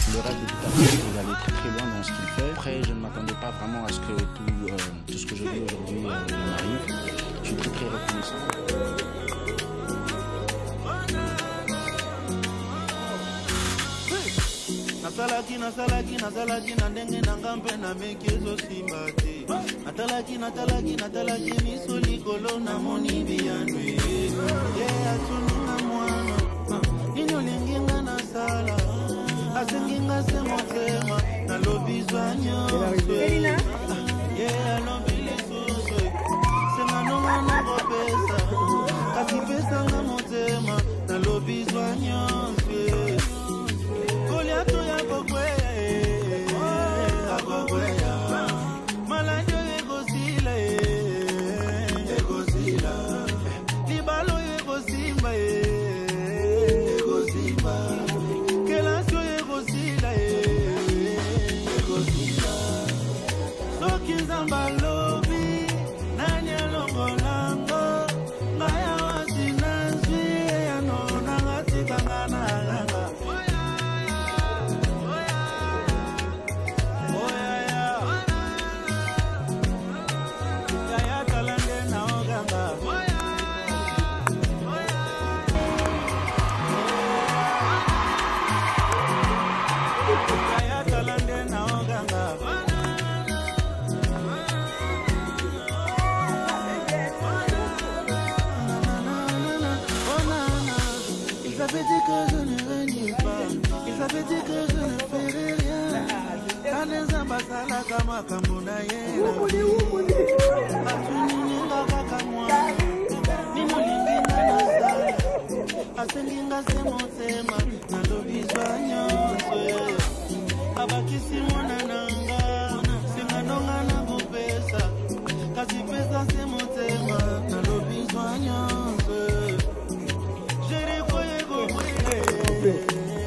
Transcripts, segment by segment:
le reste de tout à fait, il allait très très loin dans ce qu'il fait. Après, je ne m'attendais pas vraiment à ce que tout ce que je vis aujourd'hui m'arrive. Je suis très très reconnaissant. Nasalaki na ndenge na ngambe na mekezo simbati. Natalaki miso likolo na moni biyanwe. Atununga mwana, nini olinginga na sala. Asenginga se motema, na lobizwa nyonso. Alobi lisusu, senga nonga na kopesa. Kasi pesa nga motema, na lobizwa nyonso. Goliath ya kokweya akokweya malandi ekosila ekosila libalo ekosimba ekosimba kelasio ekosila ekosila soki nzamba lobi nani alongolango ngaya wasi nazwi yanonanga tikangananga. Kama kamuna yena atuninga kakamwa nimulinginga na sala asenginga semotema nalobizwa nyonso abakisi mwana nanga singanonga na kupesa kasi pesa semotema nalobizwa nyonso jerikoye kokwele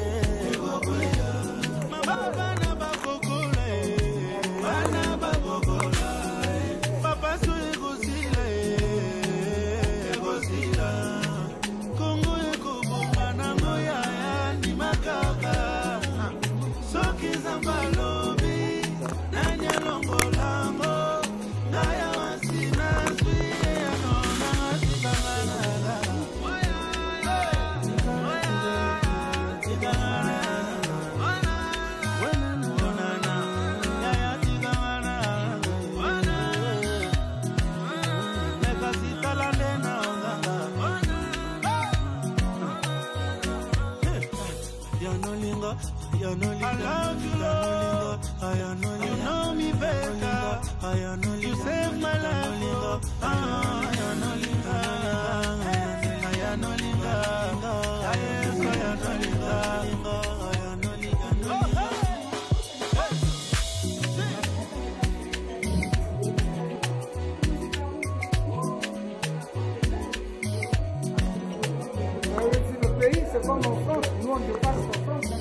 C'est comme en France, nous on dépasse en France.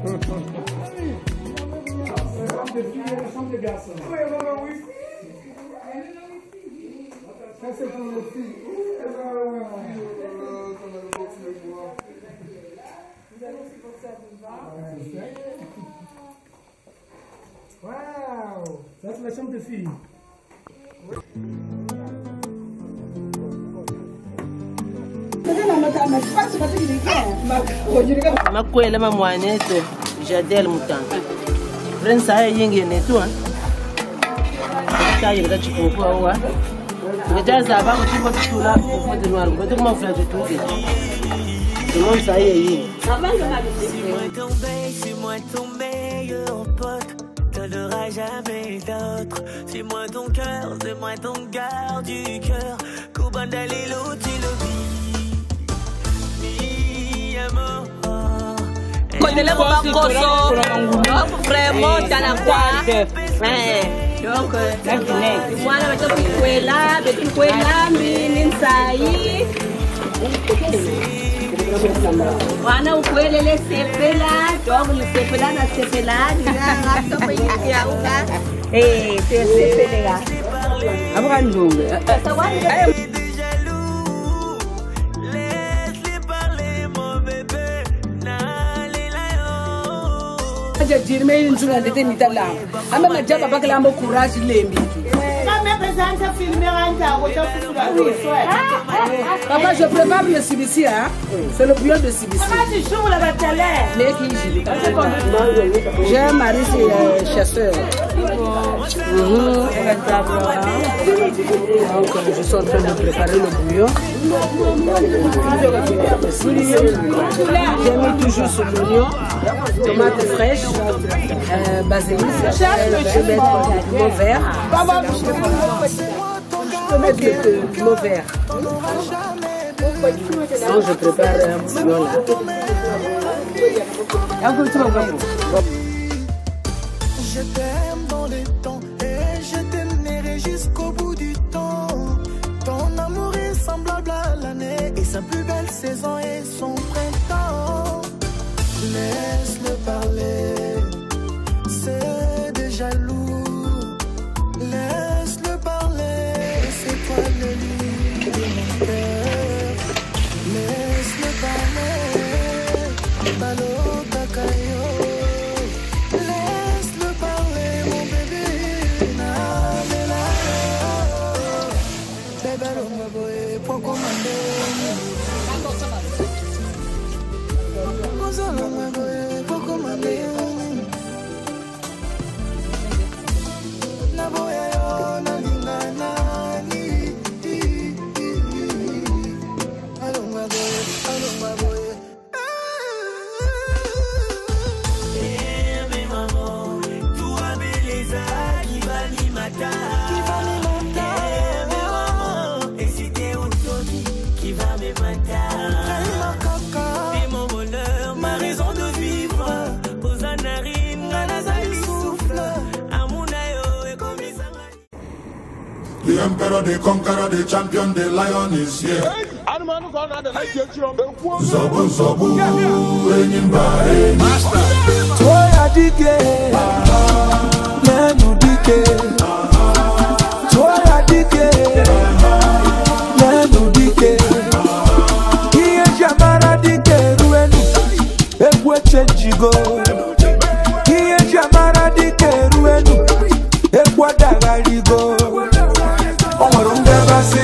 La chambre de filles et la chambre de garçons. Oui, oui. Ça c'est pour les filles. Vous allez aussi porter à boulevard. Waouh. Ça c'est la chambre de filles. Makwela mamwanete Jadel Mutanga Prince aye yingene tu tayi da chikopo wa ngajaza ba kuchimba tutula kufuta nwaro ngoto kuma fula tutuke tout ça yi c'est moi ton meilleur pote t'auras jamais d'autre c'est moi ton cœur c'est moi ton garde du cœur Kubandalilo tilobi Connais-le pas grosso, vraiment dans la croix. Donc, moi là, je suis là, je suis là, mininsaï. Wana ukwele le sepela, donc le sepela na sepela, nina ngapto pa ya uga. C'est sepela. Abra ndongo. Je dis mais une journée de tenita là. Ama ma jaba ba kala mo courage lembi. Papa, je prépare le CBC, hein? C'est le bouillon de CBC. J'ai un mari, c'est chasseur. Donc, je suis en train de préparer le bouillon. J'ai mis toujours sur l'oignon, tomates fraîches, basilic, je vais mettre du piment vert. Je peux mettre le piment vert. Donc je prépare un bouillon là. Je t'aime dans les temps et je t'aimerai jusqu'au bout du temps. Ton amour est semblable à l'année et sa plus belle saison est son printemps. Laisse-le parler, c'est déjà lourd. Laisse-le parler, c'est toi le lit de mon cœur. Laisse-le parler, Balo Takayo. Laisse-le parler, mon bébé. Nalela, bébé, l'homme boy, pour commander. L'homme boy, pour commander. The emperor, the conqueror, the champion, the lion is here. Zobu, Zobu, Enyimba, Master. Toya dike, nenu dike. Toya dike, nenu dike. Iye jamara dike ruenu, ekwe chenjigo. Iye jamara dike ruenu, ekwa dagaligo. Onwarunga basi,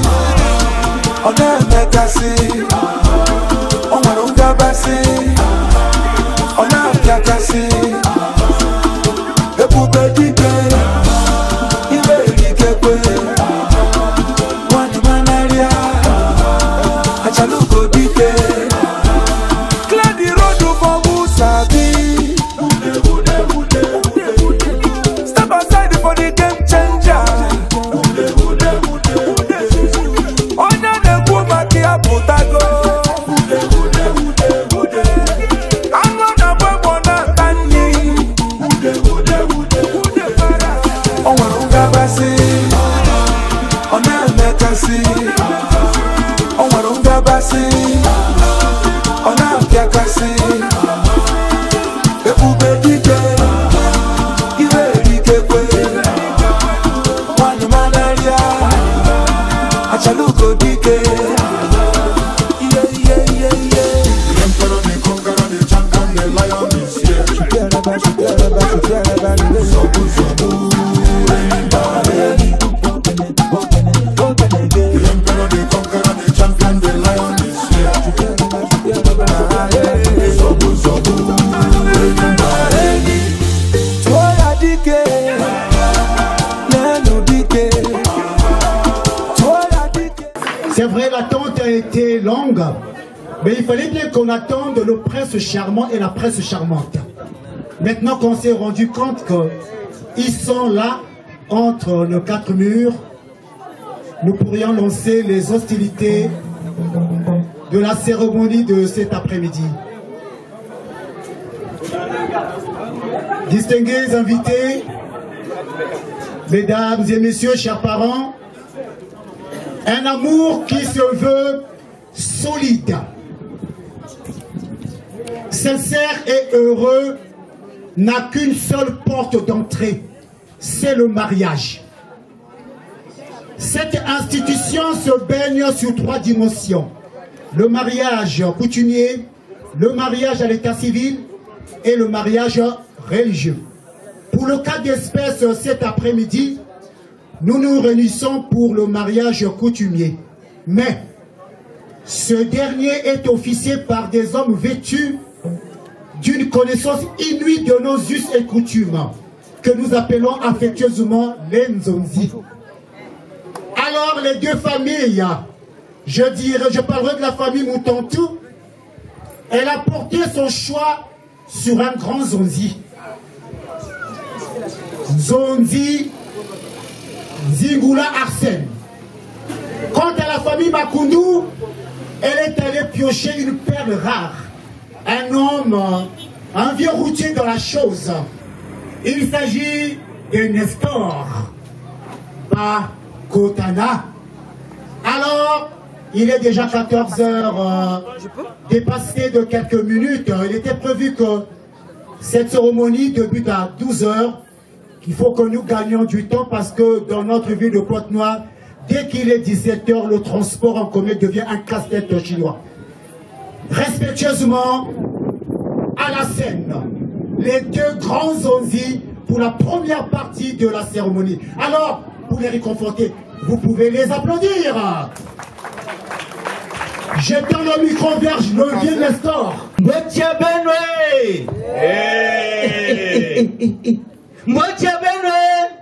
oneme kasi. Onwarunga basi, onapya kasi. Ebube dike, ibe dike. Wani manaria, achaluko dike. Clear the road for Musabi. Step aside for the game changer. Putago, I'm gonna work on that tangy. On Warungabasi, on Amekasi, on Warungabasi, on Amkiakasi, Ebube Dike, Ibe Dike, Wani Manaria, Achaluko Dike. C'est vrai, l'attente a été longue, mais il fallait bien qu'on attende le prince charmant et la princesse charmante. Maintenant qu'on s'est rendu compte qu'ils sont là, entre nos quatre murs, nous pourrions lancer les hostilités de la cérémonie de cet après-midi. Distingués invités, mesdames et messieurs, chers parents, un amour qui se veut solide, sincère et heureux n'a qu'une seule porte d'entrée, c'est le mariage. Cette institution se baigne sur trois dimensions. Le mariage coutumier, le mariage à l'état civil et le mariage religieux. Pour le cas d'espèce, cet après-midi, nous nous réunissons pour le mariage coutumier. Mais ce dernier est officié par des hommes vêtus d'une connaissance inouïe de nos us et coutumes, que nous appelons affectueusement les Nzonzi. Alors les deux familles, je parlerai de la famille Moutantou, elle a porté son choix sur un grand Zonzi. Zonzi Zingula Arsène. Quant à la famille Makundu, elle est allée piocher une perle rare. Un homme, un vieux routier dans la chose. Il s'agit de Nestor, pas Kotana. Alors, il est déjà 14 heures, dépassé de quelques minutes. Il était prévu que cette cérémonie débute à 12 heures. Il faut que nous gagnions du temps parce que dans notre ville de Pointe-Noire, dès qu'il est 17 heures, le transport en commun devient un casse-tête chinois. Respectueusement, à la scène, les deux grands Zonzi pour la première partie de la cérémonie. Alors, pour les réconforter, vous pouvez les applaudir. Je donne le micro vers le vieux Nestor. Mbotia Benwe! Mbotia Benwe!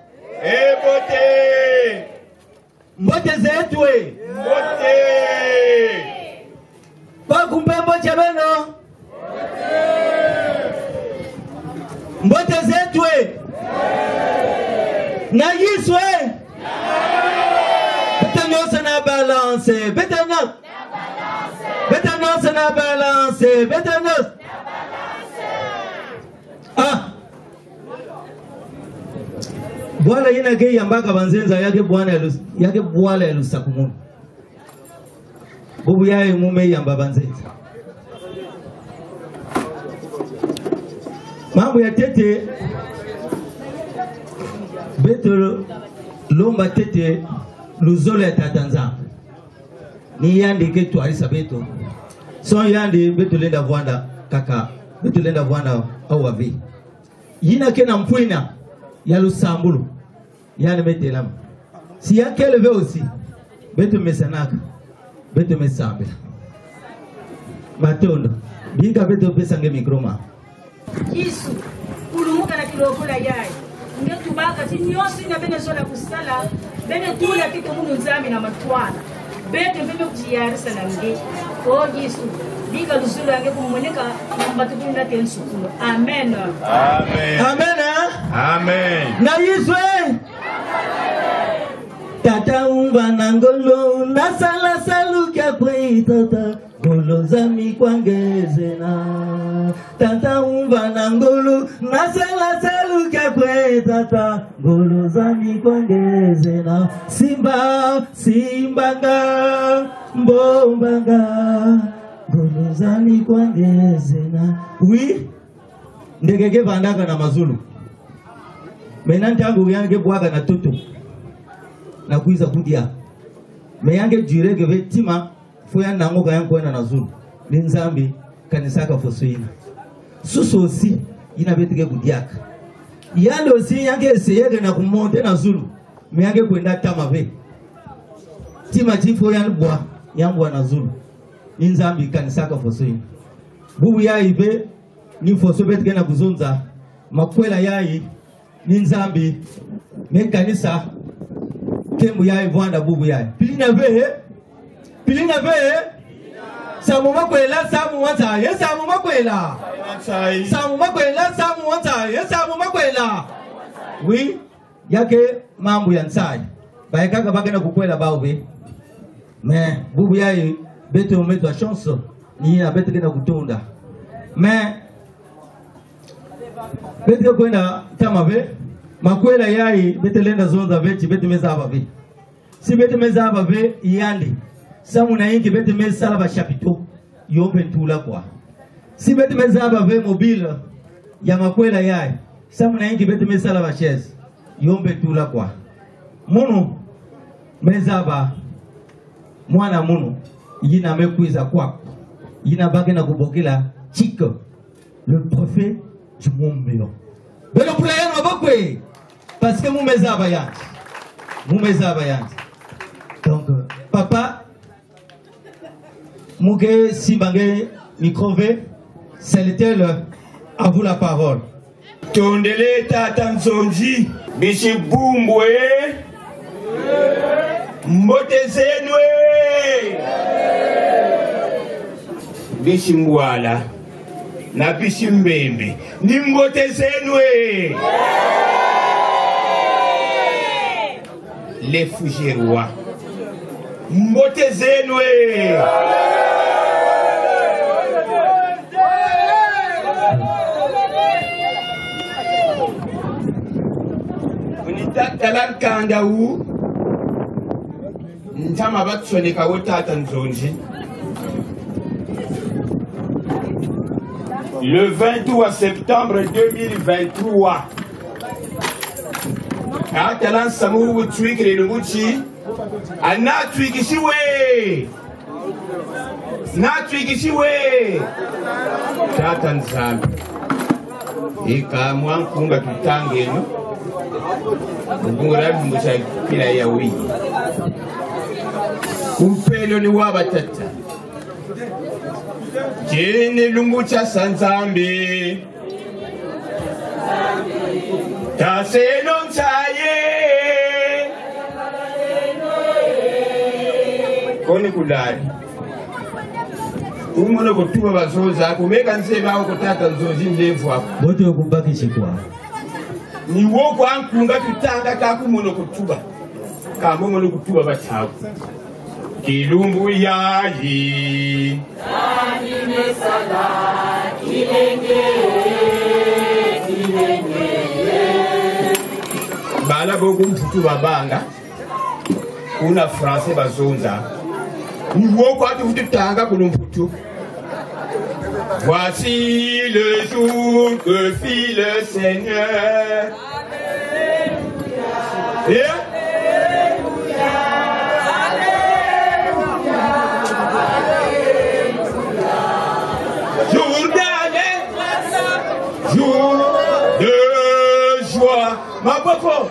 Bote! Mbote Zetwe! Bote! Bakumbe Mbotia Beno! Mbote Zetwe! Na Yiswe! Betanos na balance! Betanos! Betanos na balance! Betanos! Ah! Bwala yina ge yambaka banzenza yake bwala elusakumu. Bubu yae mume yamba banzenza. Mambo ya tete beto lomba tete luzolo ya tatanza. Ni yandi ke tuarisa beto. Son yandi beto lenda vwanda kaka. Beto lenda vwanda au wavi. Yina kena mpwina ya lusambulu. Yane metelam. Si yake eleve aussi. Beto mesanaka. Beto mesambela. Matondo. Binga beto pesange mikroma. Yesu. Kulumuka na kilokula yai. Nge tubaka tinyosi na Venezuela kusala. Bene tula kito mungu nzami na matwana. Bete bebe kujiyarisa na nge. Oh Yesu. Binga luzulu yange kumweneka mbatukunga tensukulo. Amen. Amen. Amen. Amen. Na Yesu. Tata umba nangolo na sala saluka kwe tata golo zami kwangeze na tata umba nangolo na sala saluka kwe tata golo zami kwangeze na simba simbanga mbombanga golo zami kwangeze na oui ndegege vandaka na mazulu menante yangu yange bwaga na tutu na kuiza kudia me yange jirege vetima foya nango ga yango na zulu ninzambi kanisaka fosuina suso aussi ina betike kudiaka yande aussi yange eseyege na kumonte na zulu me yange kwenda tamabe tima tifo yanbwa yambwa na zulu ninzambi kanisaka fosuina bubu yaibe ni foso betike na kuzonza makwela yai ninzambi me kanisa Kembu ya Vwanda bubu ya Pilina ve Samu makwela samu wanta ye samu makwela Samu makwela samu wanta ye samu makwela Oui yake mambo ya nsai Baekaka baka na kukwela baube Mais bubu ya bete umetu wa chance Ni ya bete kena kutunda Mais Bete kwenda tamave makwela yai bete lenda zonza veti bete mezaba ve si bete mezaba ve yandi samu na ingi bete mezala ba chapiteau yombe ntula kwa si bete mezaba ve mobile ya makwela yai samu na ingi bete mezala ba chaise yombe ntula kwa munu mezaba mwana munu yina mekwiza kwa yina bake na kubokela chiko le prophète du monde. Mais le poulet est beaucoup. Parce que vous m'avez abayant. Vous m'avez abayant. Donc, papa, Mougue Simbangé, Micrové, c'est le tel, à vous la parole. Tondele Tata Nzonzi, Bishi Bumbwe, Mbote Zenwe, Bishi Mwala, na Bishi Mbembe, ni Mbote Zenwe. Les Fougerois, Mbote Zenwe. Talan kanda wu ntama batsoneka wo Tata Nzonzi le 23 septembre 2023 Talan samuru wutwikire nubuchi ana twikishiwe na twikishiwe Tata Nzambi ikamwa nkunga tutangeno Ngura mbusha kila ya wiki Kumpelo ni wabatata Jini lungu cha Sanzambi Taseno mchaye Koni kudari Umuna kutuwa bazoza Kumeka nseba wako Tata Nzonzi mlevu wako Bote wakubaki chikwa ni woko ankunga tutanga kaku mono kutuba kamo mono kutuba batabu kilumbu yayi Adine sala kilenge bala bogo mfutuba banga una français bazonza ni woko atu tutanga kuno mfutu. Voici le jour que fit le Seigneur. Alléluia. Jour d'année, jour de joie. Ma papa.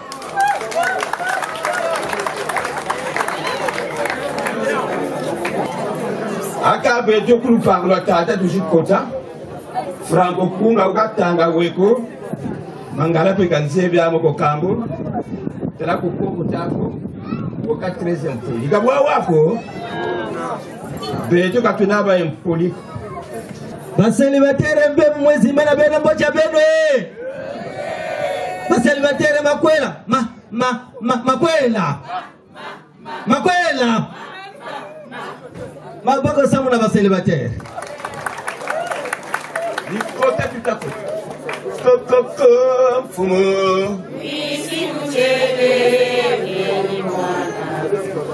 Akabe jokulu panglo tata tushikota Franco kunga ukatanga weko mangala pe kanzebi amoko kambo tela kuko tako oka 13 mpoli kabwa wako beto katunaba mpoli baselibatere mbe mwezi mana bena mbocha benwe baselibatere makwela makwela Maboko samu na baselibatere. Nikota tutako. Koko fumo. Isi mchele ni mwana.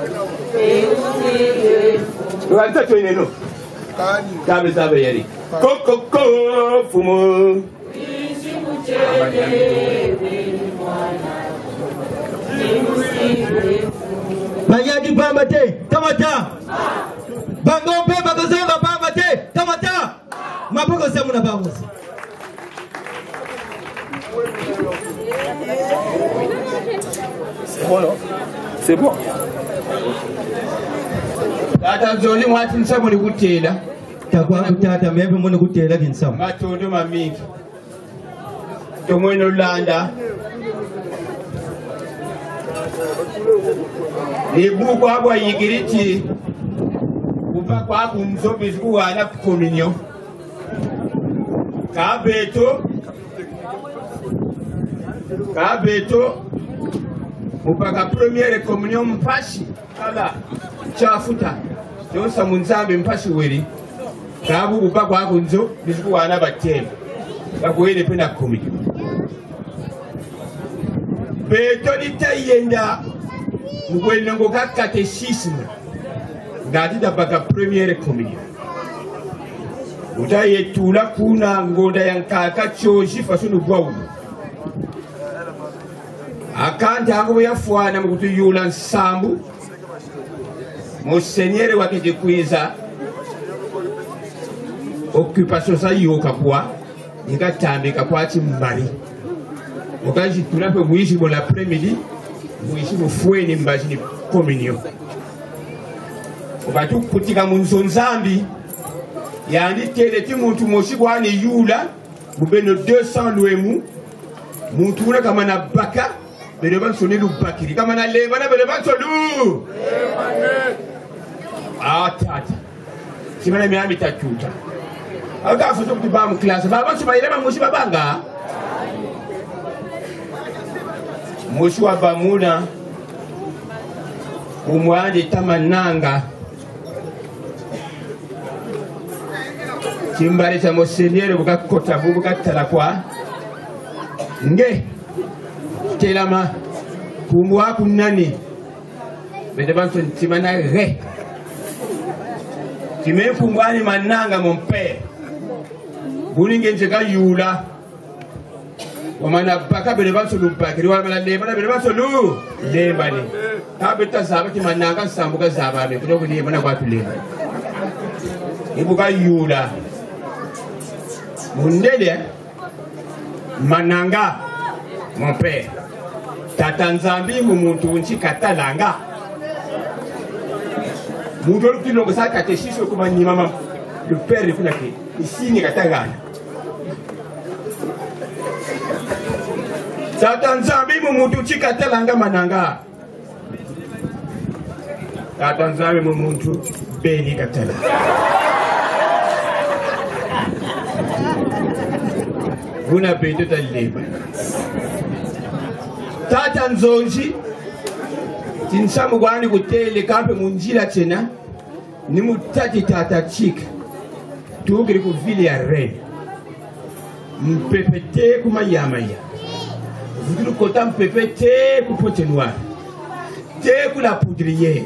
Tuanza tueneno. Tabe tabe yari. Koko fumo. Isi mchele ni mwana. Bayadi bamba te, tamata. Bangombe bagazonga bamba te, tamata. Maboko samu na bamba. C'est bon, non? C'est bon. Tata Nzonzi mwati nsamu ni kutela. Takwa kutata mebe mwene kutela kinsamu. Matondo mamingi. Tomweno landa. Ibuku abwa yigiriti. Kupa kwa kunzobi zikuwa na kominyo. Kabeto. Upaka premiere communion mpashi. Kala. Chafuta. Yosa munzambe mpashi weli. Kabu kupa kwa kunzo. Zikuwa na batele. Kakuwele penda kominyo. Beto litayenda. Mkwele ngoka katechisme. Gatida baka premiere communion. Utayetula kuna ngonda yankaka choji fasunu bwawu. Akante ango yafuana mkutu yula nsambu. Monseigneur wakijikwiza. Occupation sa yoka kwa. nikatambika kwati mbali okaji tunape muishi bon l'après-midi muishi mufweni mbaji ni communion okatu kutika munzonzambi yandi tele ti muntu moshi kwani yula bubeno 200 luemu muntu una kama na baka bele bansoni lubakiri kama na leba na bele bansolu tata simana miami tatuta aga fuso kuba mu class baba subayira mushi babanga mushi wa bamuna umwandi tamananga kimbare cha monseigneur bukakota bukatala kwa nge telama kumwa kunani bede bantu timana re time kumwani mananga mon père buninge njeka yula wamana baka bede bantu lubakiri wamana leba bede bantu lu leba ni tabeta zaba kimananga sambuka zaba be kuno kuni mana kwa tuleba ibuka yula mundele mananga mon père tata nzambi muntu unchi katalanga muntu olukino sa kateshiso kuma ni mama le père kuna ke ici ni katangana tata nzambi muntu unchi katalanga mananga tata nzambi muntu beni katala Buna beto taleba tata nzonji tinsamu gwani kutele kampe munjila tena ni mutati tata chika tugiri ku vile ya Rennes mpepete kuma yamaya vudu kota mpepete ku Pointe Noire te ku la poudrière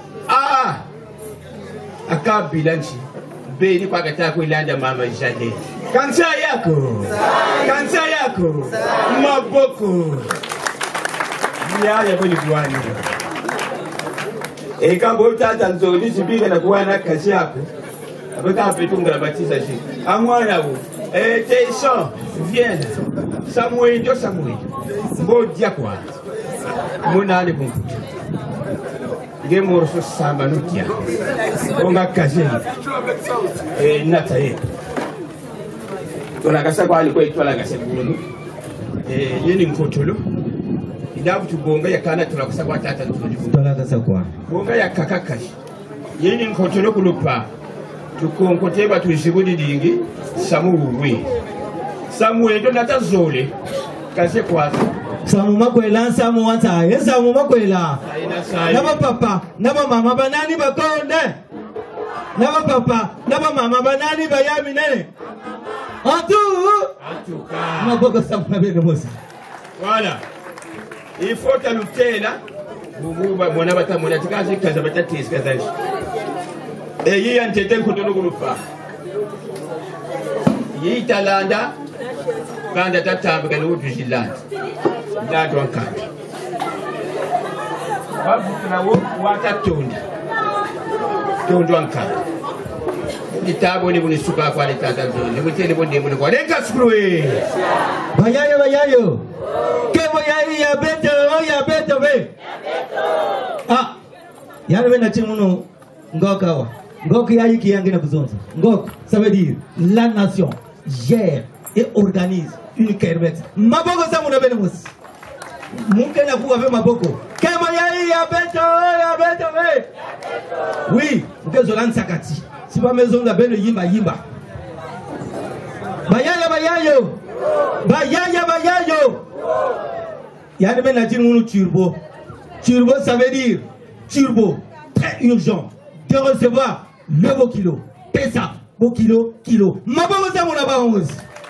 akabilanchi beni kwa kata ku ilanda mama jade kansa yako maboko ya boni bwani kabo tata nzoni sibika na kuwana kazi yako abeka petunga batiza shi amwana wo Tayson viens Samuel mbodia kwa munali kumputa ngemo so samba nutia onga kazi nataye tunakasa kwa alikuwa itwala gasebulu yeni mkotolo ndavu tubonga yakana tunakasa kwa tata tutwala kasa kwa bonga yakakakashi yeni mkotolo kulupa tukonkoteba tujibudi dingi samuwe Samuel ndo natazole kase kwa Samu makwela samu wata samu makwela naba papa naba mama banani bakonde naba papa naba mama banani bayami nene en tout cas maboko samu nabene mosi voilà il faut que nous tela bububa mwana batamona tikazi kaza batati kazaji yi antete kutono kulupa yi talanda kanda tatamba kana ubijilanda ndado ankanda babu tunawo watatonda tondo ankanda itabo ni bunisuka kwa litata nzoni mutele bonde mbone kwa leka sukruwe bayayo kebo ya beto be yana bena chimuno ngokawa ngok yayi kiyange na kuzonza ngok ça veut dire la nation gère et organise une kermesse maboko sa muna bene mus munke na kuwa ve maboko kebo ya beto be oui mkezo lanza kati si ba maison la bene yimba bayayo yana bena chimuno turbo ça veut dire turbo très urgent de recevoir le beau kilo. Pesa, beau kilo. Maboko sa muna baongozi.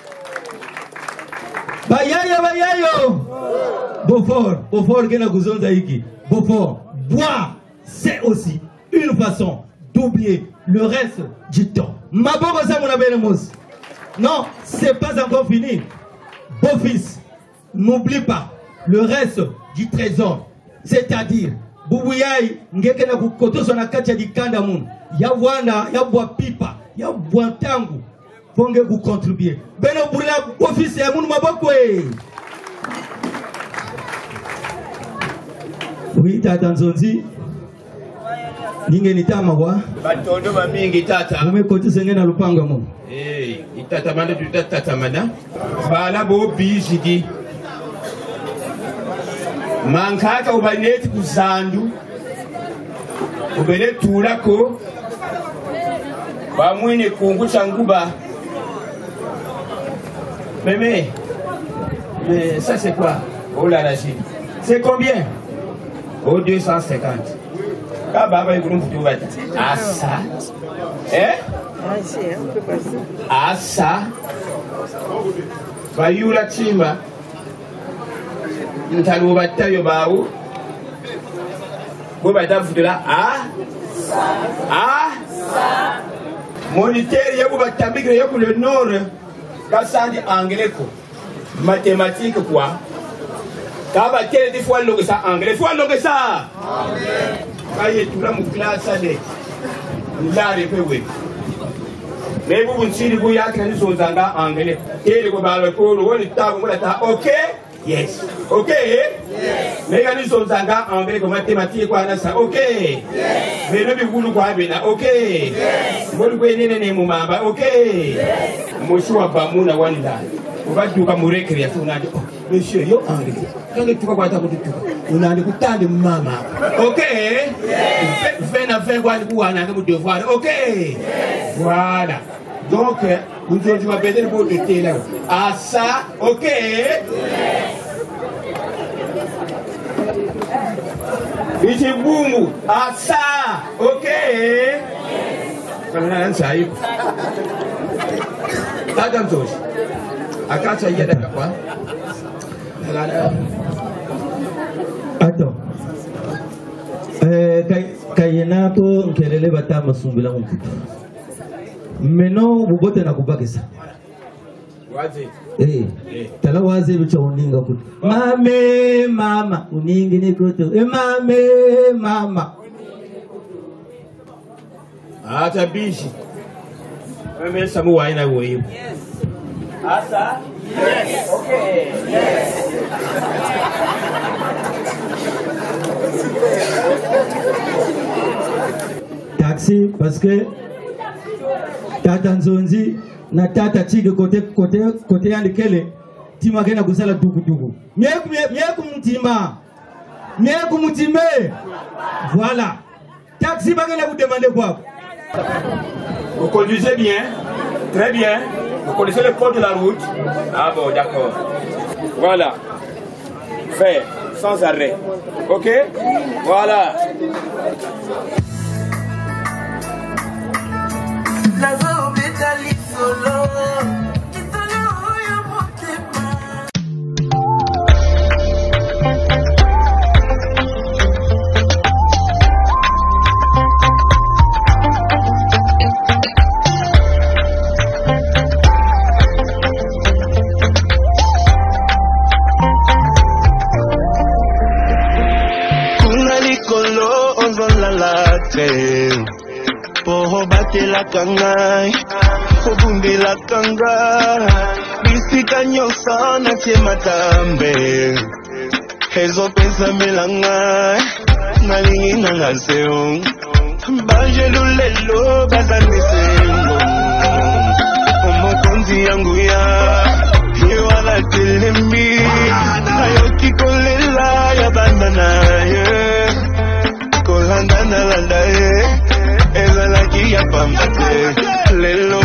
Bayayo. Beaufort kena kuzonza hiki. Beaufort, boire, c'est aussi une façon d'oublier le reste du temps. Maboko sa muna benemos. Non, c'est pas encore fini. Beau-fils, n'oublie pas le reste du trésor. C'est-à-dire Bubuyai ngeke na kukotoso na kati ya dikanda mun ya bwana ya bwa pipa ya bwa tangu ponge vous contribuer. Beno pour la office ya munu maboko. Oui, tata Nzonzi. Ninge nitama kwa. Batondo mamingi tata. Umekoti sengena lupanga mo. Itata manda tutata manda. Bala bo bijidi. Mankaka ubaneti kuzandu. Ubele tulako. Bamwine kungu changuba. Mais ça c'est quoi? Oh là là, c'est combien? Oh 250. Ah bah bah ah ça. Ah ça. Bayula chimba. Ntalo batayo bawo. Bo bata futula Moniteur yabu batambikira yo le nord. Kasandi anglais ko. Mathématiques quoi. Kaba tele des fois longue ça anglais. Fois longue ça. Anglais. Kaye tula mu classe ade. La repewe. Mais vous nsiri bu yakira ni sozanga anglais. Tele ko balo ko woni tabu mula ta OK? Yes. OK? Yes. Mais quand ils sont en anglais comme mathématiques quoi na ça OK? Yes. Mais le bigulu quoi bena OK? Yes. Bon ko nene mu mamba OK? Yes. Moshua bamuna wanda. Ubaduka mu recreation na monsieur yo anglais. Quand tu vas kwata kutuka. Unandi kutande mama. OK? Yes. Fais quoi ku ana mu devoir OK? Yes. Voilà. Donc, vous avez peut-être pour le là. Ah ça, OK? Ici boum. Ah ça, OK? Comment ça y est? T'as chose. À quand ça y est d'accord? Attends. Kayenato nkelele batama sumbila mkutu. Meno bubote na kubakisa. Wazi. Tala wazi bicha uninga kutu. Mame mama uningi ni kutu. Mame mama. Acha bishi. Mame samu waina wewe. Yes. Asa? Yes. Okay. Yes. Taxi parce que Tata Nzonzi na Tata Chige kote yandikele tima kena kusala dugu. Mieku mutime. Voilà. Taxi bagala vous demander quoi? Vous conduisez bien. Très bien. Vous connaissez le code de la route. Ah bon, d'accord. Voilà. Faire sans arrêt. OK? Voilà. La voix métallique solo. Poho bate la kangai, obunde la kanga, bisika nyosa na chematambe, hezo pesa melanga, nalingi nangaseo, baje lulelo bazane sengo, omokonzi yangu ya, yewala telembi, ayoki kolela ya bandana kolandana landa ezalaki ya pambate lelo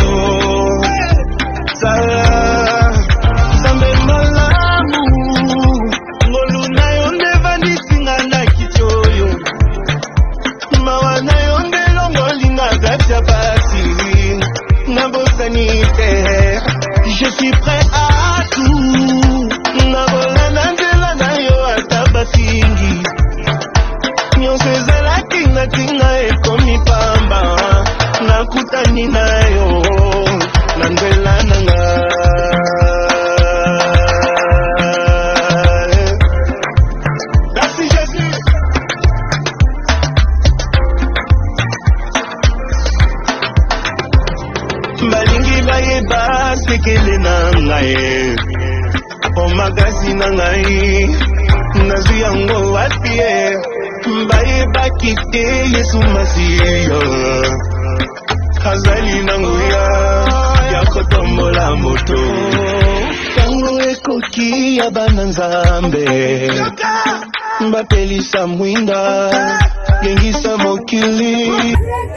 sala sambe malamu ngolu na yo ndevandisinga na kichoyo mawa na yo ndelongolinga gatia basi nabosani te je suis prêt à tout nabolana nzela na yo ata basingi nyonso ezalaki natinga ekomi pamba nakuta pasi na ngai nazwi yango wapi bayebaki te Yesu Masiya azali na nguya ya kotombola moto tango ekoki ya bana Nzambe bapelisa mwinda yengisa mokili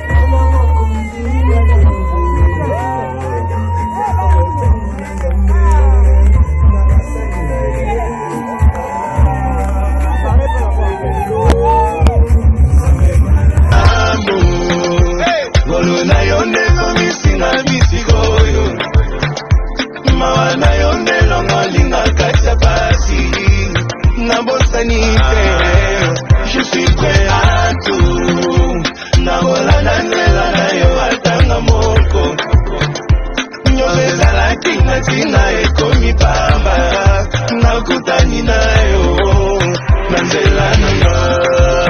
je suis prêt à tout. Nabola na nela na yo atanga moko. Nyozela la tina tina ekomi pamba. Nakutani na yo nanzela nanga.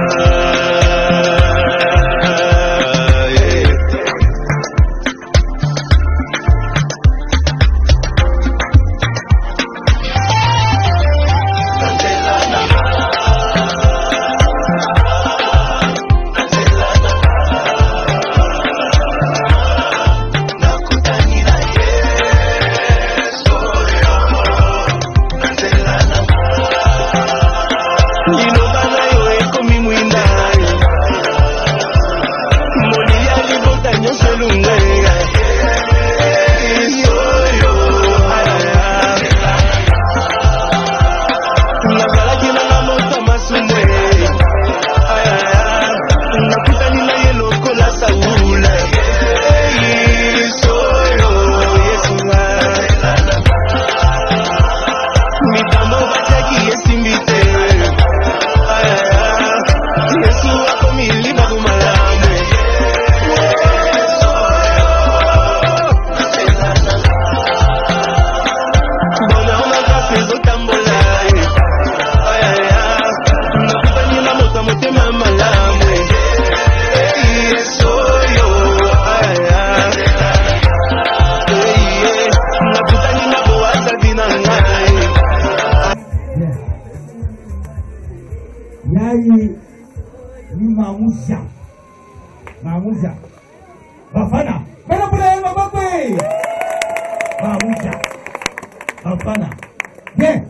Mamuja. Bafana. Bana bule mabakwe. Mamuja. Bafana. Bien.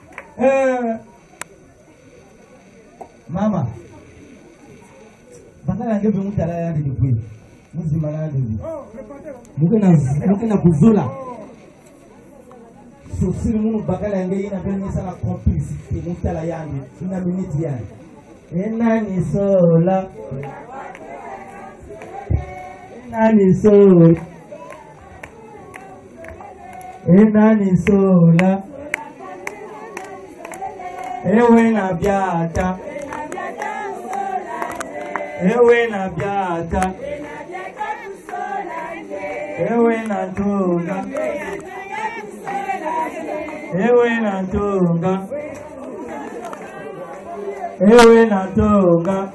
Mama. Bana ngebe mutala ya ndikwe. Muzima na ndikwe. Mukena kuzula. Sosiri munu bakala ngebe ina bene sana complicité mutala ya ndikwe. Ina minute ya. Enani sola. Enani sola. Ewe na biata. Ewe na biata. Ewe na tunga. Ewe na tunga. Ewe na tunga.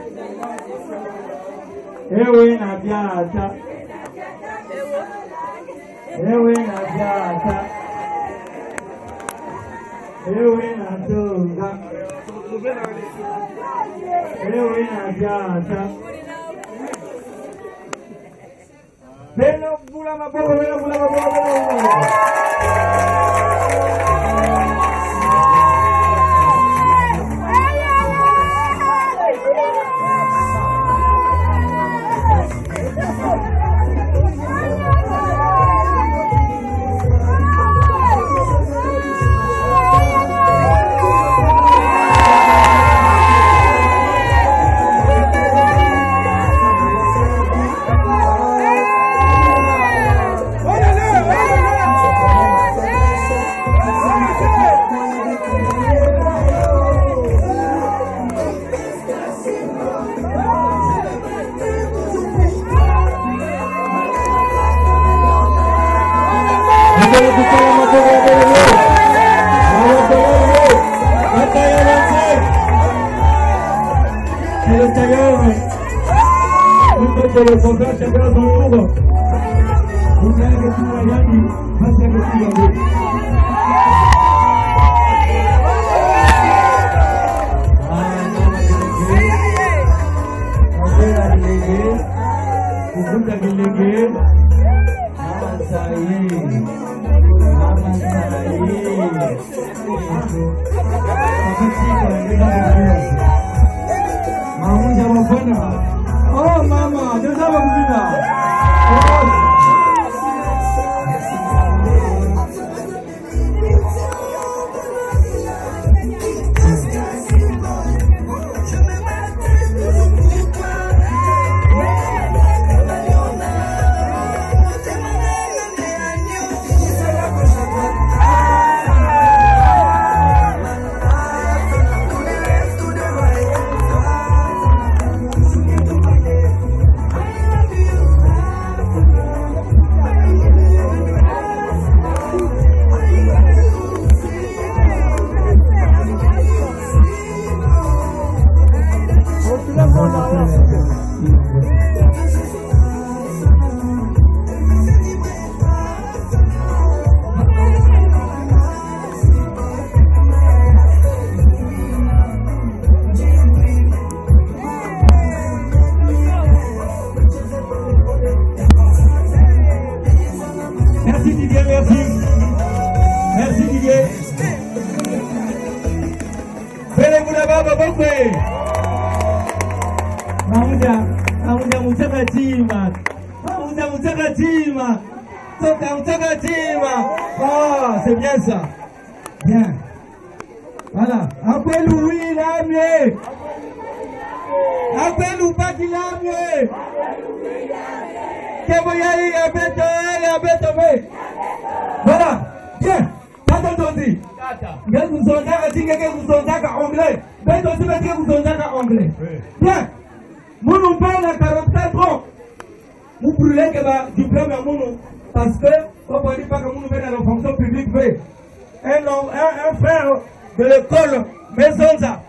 Ewe na biata. Ewe na biata. Ewe na tunga. Ewe na biata. Belo bula maboko, belo bula maboko. Oh mama, Dieu ça va vous dire. Merci Didier, merci. Merci Didier. Venez-vous là-bas, Babokwe. Maouda Moussakatima. Maouda Moussakatima. Toka Moussakatima. Oh, c'est bien ça. Bien. Voilà. Appelle-nous, oui, l'âme. Appelle-nous pas qu'il l'a. Voilà, bien, pas entendu. Vous anglais. Bien, nous nous parlons à 44 ans. Vous brûlez que diplôme à Mounou. Parce que, on ne dit pas que Mounou vient dans la fonction publique. Un frère de l'école Maisonza,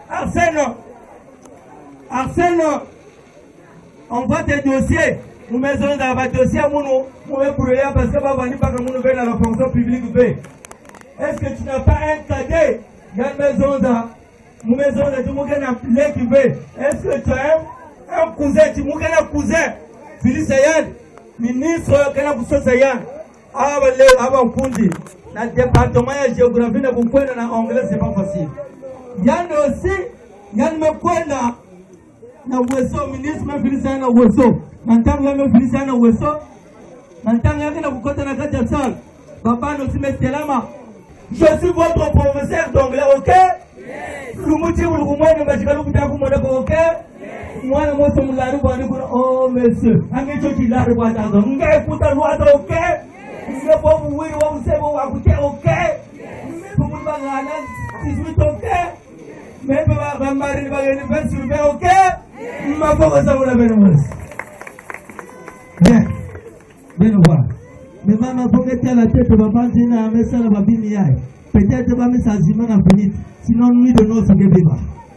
Arsène, on voit tes dossiers. Nous mettons dans le dossier à Mounou, nous brûler parce que va venir par Mounou dans la fonction publique. Est-ce que tu n'as pas un cadet dans la maison là? Nous maison là, tu m'as l'équipe. Est-ce que tu as un cousin, tu m'as un cousin, Philippe Sayad, ministre, qui a poussé Sayad, avant Kundi, dans le département de géographie, vous pouvez en anglais, c'est pas facile. Il y a aussi, il y a me quoi na uwezo ministre Philippe Sayad na uwezo. Nantang yame Philippe na uwezo. Nantang yake na kukota na kati ya salle. Papa no simetelama. Je suis votre professeur d'anglais, ok? Lumuti ulumwani mbashikalu kutaku mwada ok? Mwana moto mularu bwani kuna, oh monsieur. Ange chochi laru kwa tazo. Nge puta luata, ok? Nge bobu wiri wa usebo wa kute, ok? Kumulba ngana, 18, ok? Mebe wa gambari ni bageni pensurbe, ok? Maboko sa mula benemus. Bien. Bien voir. Mais maman, pour mettre la tête, on va pas dire à mes soeurs, on va bien. Peut-être on va mettre ça à la finite. Sinon, nuit de nos, c'est que débat.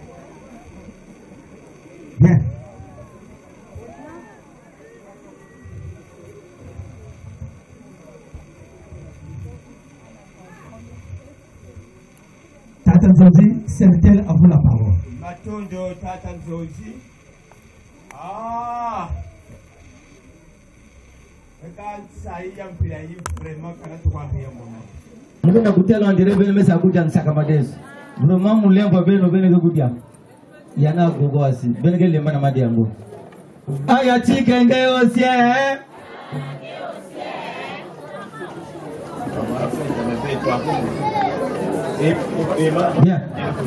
Bien. Tata Zoji, c'est-elle à vous la parole? Matondo, Tata Zoji. Ah! Nous avons goûté à l'endroit de mes agouts dans Sakamades. Vraiment, nous l'avons vu, nous venons de goûter. Il y en a beaucoup aussi. Venez les mains à Madiango. Ayati Kenge aussi, hein? Bien.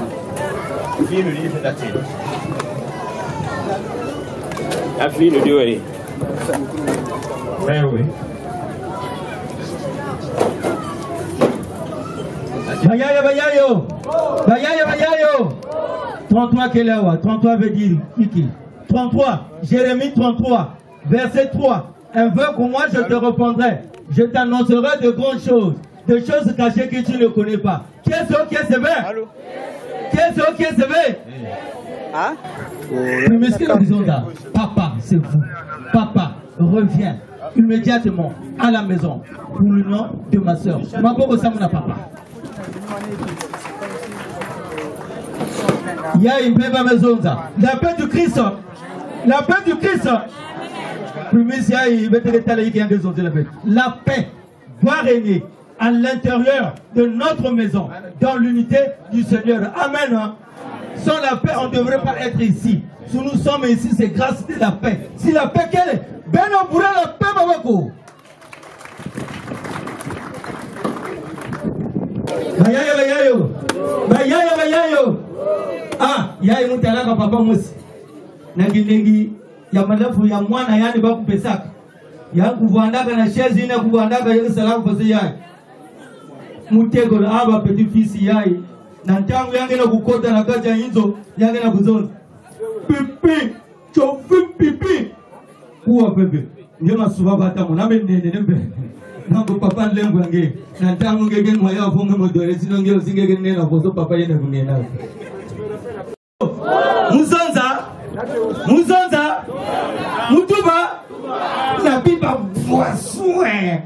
La fille nous dit oui. Oui. Bayayo. 33 quelle heure? 33 veut dire Kiki. 33, Jérémie 33, verset 3. Invoque moi, je te répondrai. Je t'annoncerai de grandes choses, de choses cachées que tu ne connais pas. Qu'est-ce que c'est vrai? Qu'est-ce que c'est vrai? Hein? Papa, c'est vous. Papa, reviens immédiatement à la maison pour le nom de ma soeur. Ma pauvre Samuna papa. Il y a une paix à la maison. La paix du Christ. La paix du Christ. La paix doit régner à l'intérieur de notre maison, dans l'unité du Seigneur. Amen. Hein? Sans la paix, on ne devrait pas être ici. Si nous sommes ici, c'est grâce à la paix. Si la paix, quelle est? Ben on pourrait la paix, Babako. Bayayo. Ah, yai mutalaka papa mosi. Nangilengi ya malafu ya mwana yani baku pesaka. Ya kuvuandaka na shezi ina kuvuandaka ya salamu pasi yai. Mutego la aba petit fils yai. Na ntangu yange na kukota na kaja hizo yange na kuzonza. Pipi, chofi pipi. Kuwa pepe. Ndio masubaba hata mwana nene nembe. Nango papa nlembo yange. Na ntangu ngege mwaya afunge modore sino ngeo singege nena koso papa yene kunena. Muzonza, Mutuba, na pipa boisson,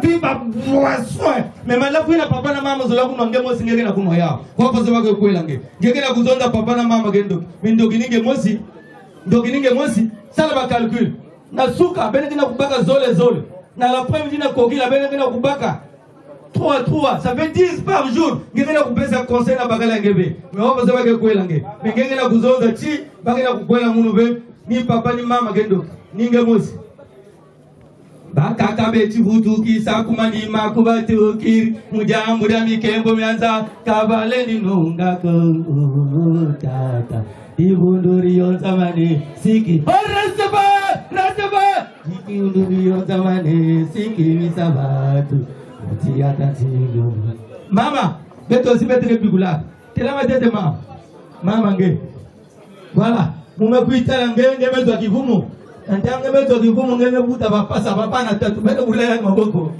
mais malafu na papa na mama zola kunonge mosi ngeke na kuno yao. Kwa pose wake kwelange. Ngeke na kuzonza papa na mama gendo. Mindogi ninge mosi, sala ba calcul. Na suka bene kina kubaka zole. Na la première dina kokila bene kina kubaka 3, ça fait 10 par jour. Ngeke na kupesa conseil na bagala ngebe. Mais on pose wake kwelange. Mais ngeke na kuzonza chi, bagala kukwela munube. Ni papa ni mama gendo. Ninge mosi. Bakaka beti vutuki sakumani makubati ukiri mujambuda mikembo mianza kabaleni nunga tata ibunduri yonzamani siki rastaba ibunduri yonzamani siki misabatu tiata tigo mama beto sibetre bigula telama tete mama nge voilà mumekuita ngenge mezo kivumu Ntange meto kivumu ngene buta bapasa papa na tatu bene bulaya maboko.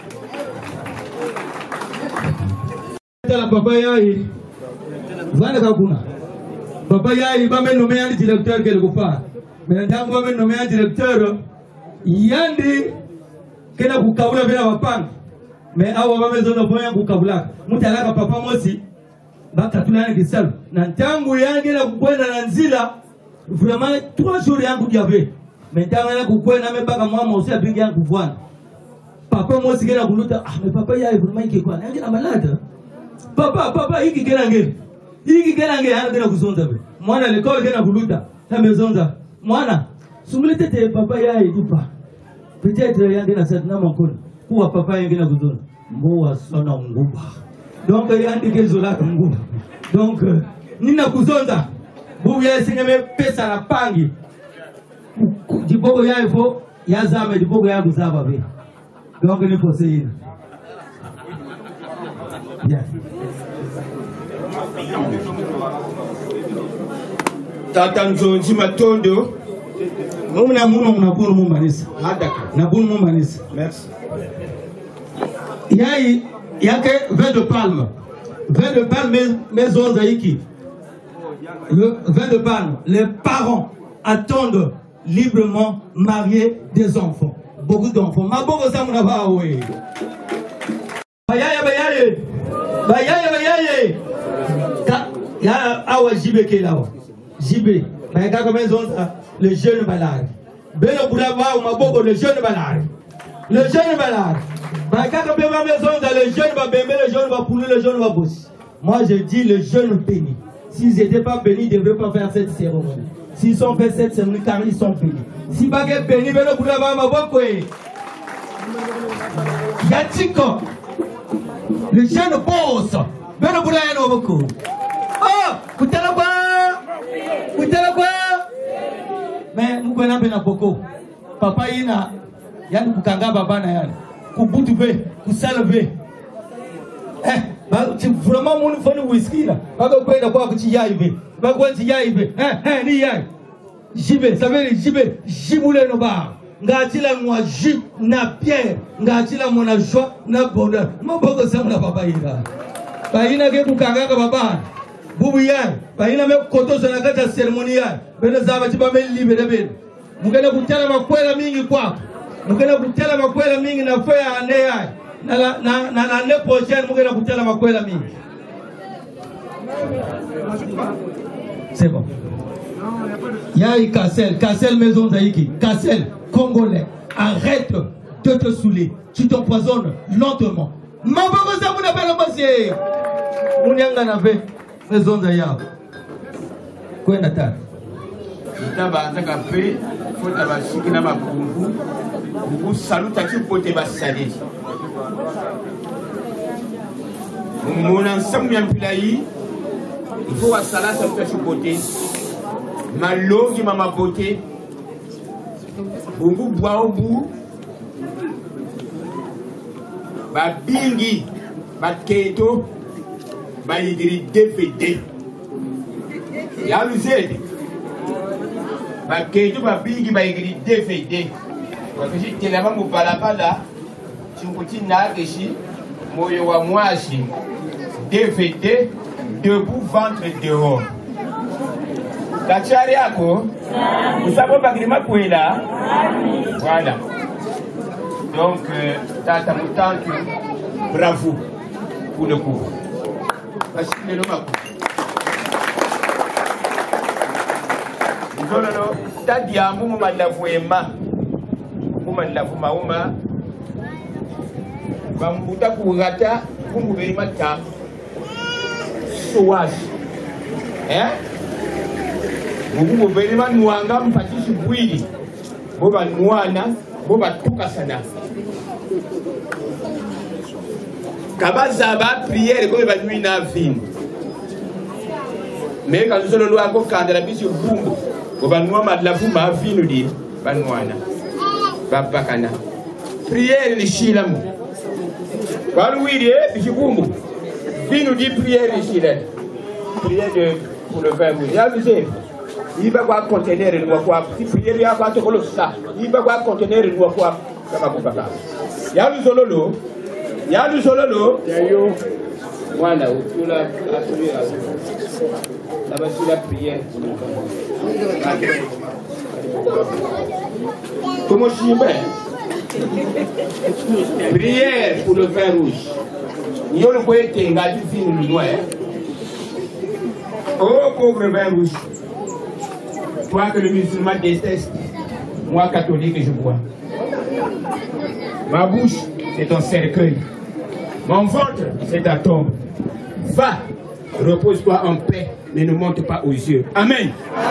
Tala papa yai. Vana kakuna. Papa yai ba me nommé un directeur quelque part. Mais ntange ba me nommé un directeur yandi kena kukabula bila wapanga. Mais awa ba me zono boya kukabula. Mutalaka papa mosi baka tunana kisalo. Na ntangu yangi na kukwenda na nzila vraiment 3 jours yangu diabe. Maintenant, on a pas moi aussi à bien pouvoir. Papa, moi, c'est la boulota. Ah, mais papa, il y a vraiment qui quoi? Il y a malade. Papa, il y a qui il y a moi, à l'école, il y a boulota. La maison, moi, soumis tête, papa, il y a tout pas. Peut-être il y a des cette nom encore. Ou à papa, il y a besoin. Moi, son nom, donc, il y a des zola comme donc, Nina Kuzonda, vous y a signé pesa la pangi. Dibogo ya ifo ya zame dibogo ya gusaba be donc ni faut c'est bien tata nzonji matondo muna pour mon manisa na pour mon manisa merci yake vin de palme maison zaiki le vin de palme les parents attendent librement marier des enfants. Beaucoup d'enfants. Ma bonne ça mon ava oui. Bayaye. Ya awa jibe ke là. Jibe. Mais quand comme ils ont le jeune balade. Beno boulava ou ma boko le jeune balade. Le jeune balade. Mais quand comme ma maison le jeune va bébé, le jeune va pouler, le jeune va bosser. Moi je dis le jeune béni. S'ils n'étaient pas bénis, ils ne devraient pas faire cette cérémonie. S'ils sont fait cette cérémonie, car ils sont bénis. Si pas que béni, ben le boulava ma boko. Yatiko. Le jeune boss. Ben le boulava ma boko. Oh, kutala quoi? Mais nous connaissons bien beaucoup. Papa ina, yani kukanga baba na yani, kubutu be, kusalve. Vraiment mon fonu whisky là. Bako kwenda kwa kuchia hivi. Bako kuchia hivi. Ni yai. Jibe, ça veut dire jibe, jimoule no ba. Ngatila mwa ju na pierre, ngatila mona joie na bonheur. Maboko samla papa ina. Ba ina ke kukanga baba. Bubu yai, ba ina me koto sana kata ceremony yai. Bena zaba tiba me libere bena. Mugenda kutala makwela mingi kwako. Mugenda kutala makwela mingi na faya ane yai. Na ne prochaine mugenda kutala makwela mingi. C'est bon. Yai Kassel maison Zaïki, Kassel congolais, arrête de te saouler. Tu t'empoisonnes lentement. Maboko sa muna bala basi. Munyanga na ve. Ezonza yao. Kwenda tatu. Itabanza kape fota bashiki na makungu. Vous saluta ki pote basali. Mon ensemble ya mpilai. Il faut wasala saluta ki pote. Malongi mama pote. Bungu bwa obu. Ba bingi ba keto ba yidiri DVD. Ya luzedi. Ba keto ba bingi ba yidiri DVD. Wakati tena mambo balabala chunguti na keshi moyo wa mwashi DVD debout ventre dehors. Kachari yako usabo bagirima kwela. Voilà. Donc tata mutantu bravo pour le coup. Parce que le nom Zololo tadia mumu malavuema. Mumu malavumauma. Bambuta kugata kumbu berima ta. Soage. Mumu berima nuanga mpatisi bwili. Boba nuana, boba tukasana. Kabazaba prière comme va nuit na vie. Mais quand nous allons encore quand la bise bumbu, on va nous mettre la fuma vie nous dit, va nous ana, va bakana. Prière ni shilamu. Quand nous dit bise bumbu, vie nous dit prière ni shilamu. Prière de pour le faire vous. Ya vous savez, il va quoi contenir le quoi. Si prière il va quoi te coller ça. Il va quoi contenir le quoi. Ça va pas pas. Ya nous allons ya du solo yo voilà tu la basi la prière comment chimbe prière pour le vin rouge yo le poète ngadi fini le noir oh pauvre vin rouge toi que le musulman déteste moi catholique je bois ma bouche c'est ton cercueil. Mon ventre, c'est ta tombe. Va, repose-toi en paix, mais ne monte pas aux yeux. Amen.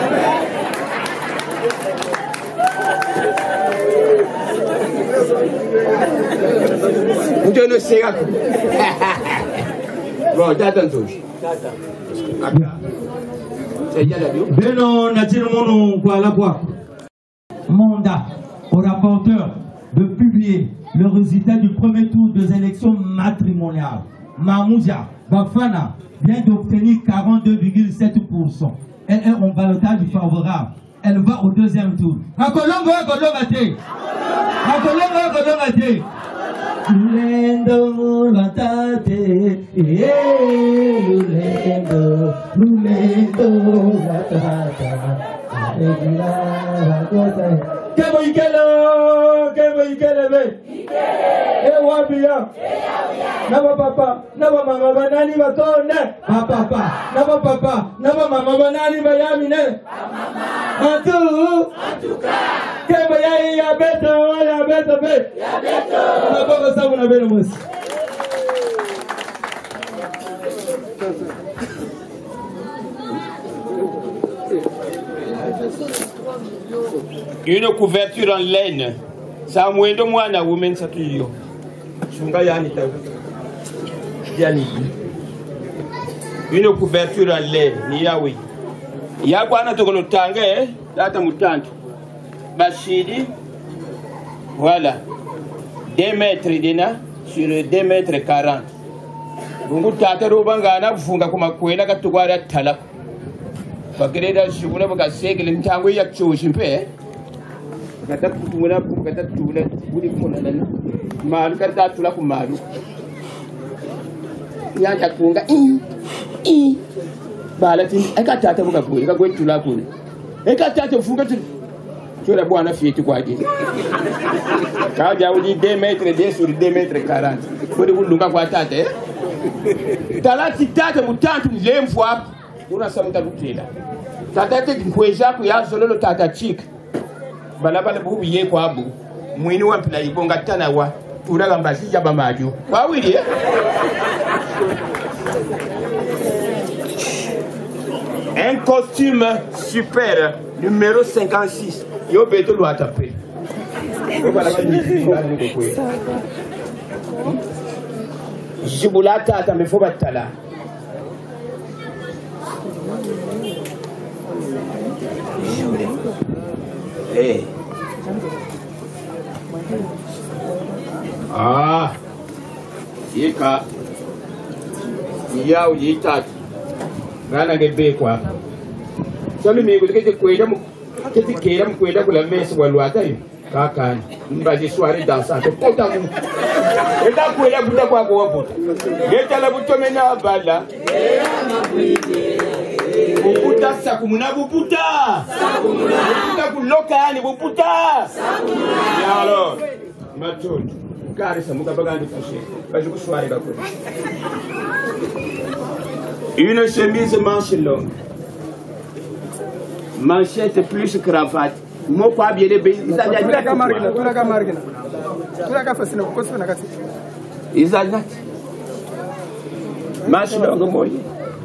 Dieu ne sait pas. Bon, t'attends tous. Beno Nadir Mono Kualakwa. Mandat au rapporteur de publier le résultat du premier tour des élections matrimoniales. Mamouja Bafana vient d'obtenir 42,7%. Elle est en ballottage favorable. Elle va au deuxième tour. Lulendo mulatate, lulendo latata, Kemo ikele be. Wabia. Naba papa, naba mama banani bakone. Papa, naba papa, naba mama banani bayamine. Antuka. Kemo ya beto be. Naba sabu na beno mus. Une couverture en laine. Ça a moins de moi na women satuyo. Sunga yani ta. Yani. Une couverture en laine ni yawe. Ya bwana tokolo tange data mutantu. Bashidi. Voilà. 2 mètres dina sur 2 mètres 40. Bungu tata robanga na kufunga kuma kwela katugwara talak. Fakreda shibuna baka segele ntango ya choshimpe. Kata kumuna kata tula budi kumuna nana malu kata tula kumalu yanja kunga bala tin ekata ta buka kule ka gwe tula kule ekata ta funga tu chola bwana fieti kwaje ka jaudi 2 mètres 2 sur 2 mètres 40 budi kulunga kwa tata talati tata mutantu lemfwa una samuta kutela tata te kweja ku ya zololo tata chika balabala bubu ye kwa abu mwini wa mpila ibonga tana wa Pura gambasi jaba madio. Wa wili Un costume super numéro 56. Yo beto lo atape. Jibulata atamefoba tala. Hey. Ah. Yika. Yao yitat. Gana gebe kwa. Sami mi gulike kwenda mu kiti kera mu kwenda kula mesi walwata yi. Kaka mbaji soirée dansante kota mu. Enda kwenda buta kwa kwa buta. Yeta la buto mena bala. Buputa sakumuna buputa. Sakumuna. Buputa kuloka ni buputa. Sakumuna. Ya alors. Maton. Kare sa muka bagandi coucher. Baje ku soirée da ko. Une chemise manche longue. Manchette plus cravate. Mo pas bien de Isaac. Manche longue moi.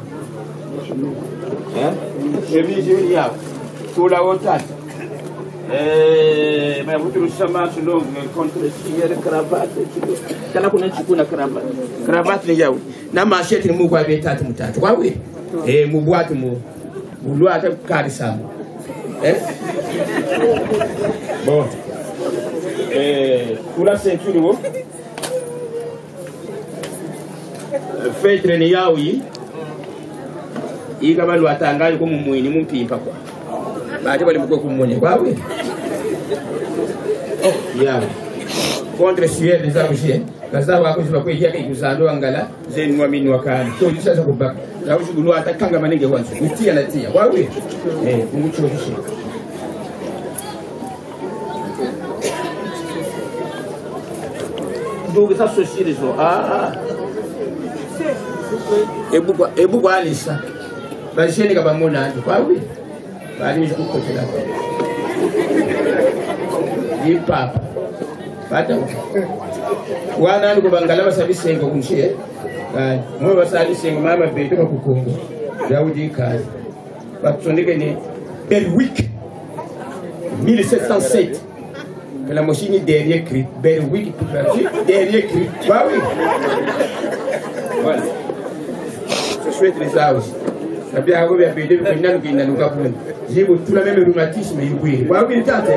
Chemise ya. Pour la haute. Mais vous trouvez ça manche longue contre le cravate. Kana kuna chukuna cravate. Cravate ni yao. Na manchette ni mu kwa betatu mutatu. Kwa we? Mu boîte mu. Mu ata karisa. Bon. Pour la ceinture, fait traîner yaoui. Il va falloir attendre comme moi, ni mon pied pas quoi. Bah, tu vas le beaucoup comme moi, quoi oui. Ya. Contre suer des arbres. Kaza wako je bakwe yake kuzando angala zenu wa minu wakani. So you sasa kubaka. Na ushugulu atakanga manenge wansu. Utia na tia. Wawe. Umuchoshi. Donc ça ceci les gens. Ah. Ebu kwa alisa. Basheni kaba mona ndo. Wawe. Bali mimi kukotela. Ni papa. Pata. Wana ndiko bangala basabisengo kunshie. Mwe basabisengo mama beto bakukongo. Daudi kazi. Batondeke ni Berwick 1707. Que la machine derrière cri. Berwick derrière cri. Bah oui. Voilà. Je souhaite les âges. Ça bien avoir bien payé pour nous qui nous capons. J'ai tout la même rhumatisme et oui. Bah oui, tante.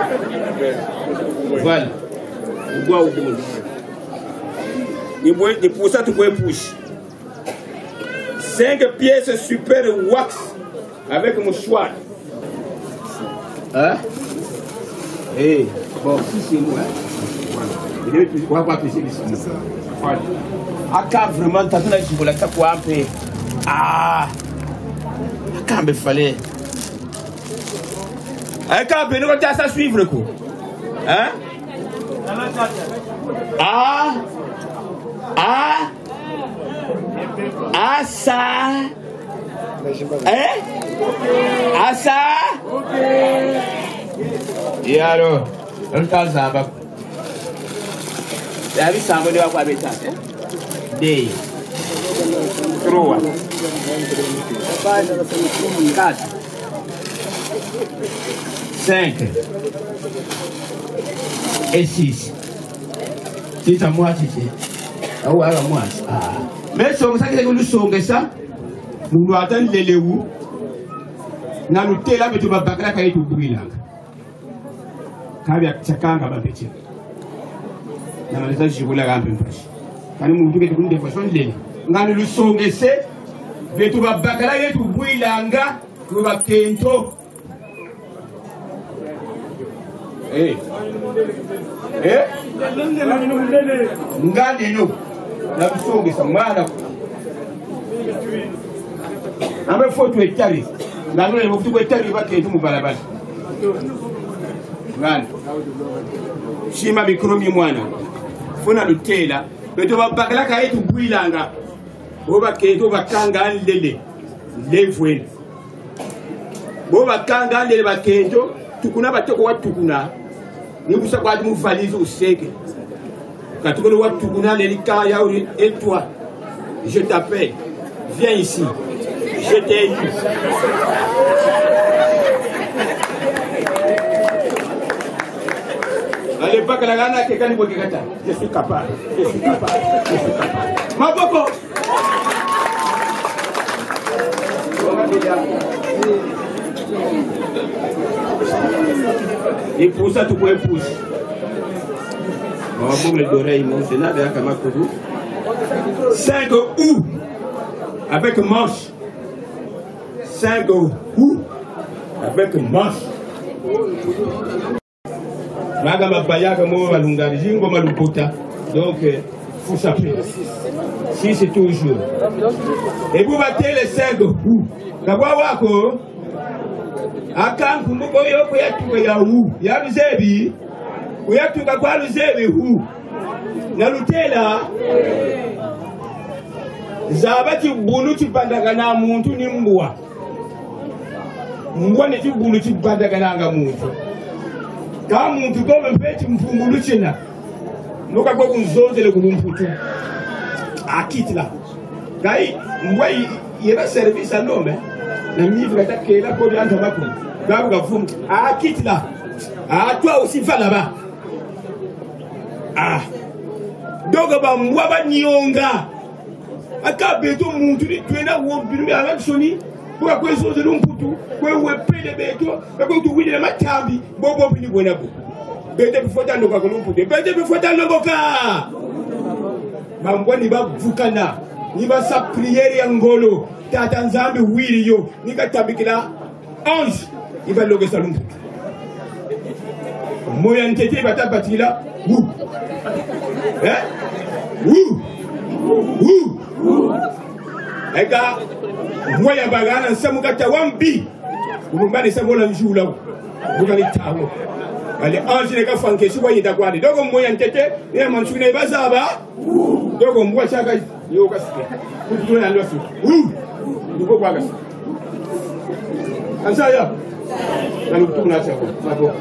Voilà. Bois au bout. Et pour ça, tu peux push. 5 pièces super wax avec mon choix. Hein? Eh, bon, si c'est moi. On va pas toucher ici. Voilà. Aka vraiment, t'as tout là, je voulais quoi un peu. Ah! Aka me fallait. Aka, ben, on va ça suivre, quoi. Hein? Ah! Ah! Ah ça! Hein? Ah ça! Et alors? On t'a ça, bah. La vie s'en va de quoi avec ça? Deux. 3. 4. 5. Et 6. C'est à moi, tu sais. Ah ouais, à moi. Ah. Mais c'est ça que nous sommes ça. Nous doit attendre les léous. Nous nous télé avec tout le bagage qui est tout brûlé. Quand il y a chacun qui va petit. Nous allons les ajouter la gamme plus. Quand nous nous devons des façons de les. Nous nous sommes ça. Mais tout le bagage qui est tout brûlé. Nous va kento. Eh. Eh. Ngani no. Na kusonge samana. Ame foto etari. Na nule mfuko etari bake tu mubalabala. Ngani. Shima mikromi mwana. Funa lutela. Beto babakala ka etu builanga. Oba kento bakanga lele. Levwe. Boba kanga lele bakento tukuna batoko watukuna. Ni busa kwa mu valise useke. Et toi, je t'appelle. Viens ici. Je t'ai eu. Allez, pas que la gana, quelqu'un ne peut pas. Je suis capable. Je suis capable. Je suis capable. Ma papa. Et pour ça, tu peux épouser. On va prendre les oreilles, mon sénat, derrière Kamakourou. 5 août, avec manche. 5 août, avec manche. Donc, il faut s'appeler. Si c'est toujours. Et vous battez les 5 août. Kabawako, akan kumbuko yoko yatuka ya hu, ya luzebi, uyatuka kwa luzebi hu, na lutela, zabati bulu chipandaga na muntu ni mbwa. Mbwa ni chibulu chipandaga na anga muntu. Ka muntu kome mpeti mfungulu china, nuka kwa kunzonzele kulumputu. Akitla. Kai mbwa yeba service anome. Na mivre attaqué pour bien tomber. Ah, quitte là. Ah, toi aussi, va là-bas. Ah. Donc, moi, je suis nyonga. Aka beto muntu tu es là où on peut avec Sony. Pour quoi chose de l'omputu. Pour où de beto. Pour tout oui de ma tabi. Bobo pini buenabo. Bete pour faire le coca l'omputu. Bete pour faire le coca. Mambo ni ba vukana. Ni ba sa prière ngolo. Tata Nzambi wili yo nika tabikila ange iba loge salumpu moya ntete bata batila wu ega moya bagana nsamuka tawambi umbani samola njula bugani tawo ale ange ne ka fanke suwa yida kwade dogo moya ntete ne mansune bazaba dogo mbwa chaka yo kasike kutuna ndosu il faut voir ça. Comme ça, là. Dans le tour, là, c'est bon.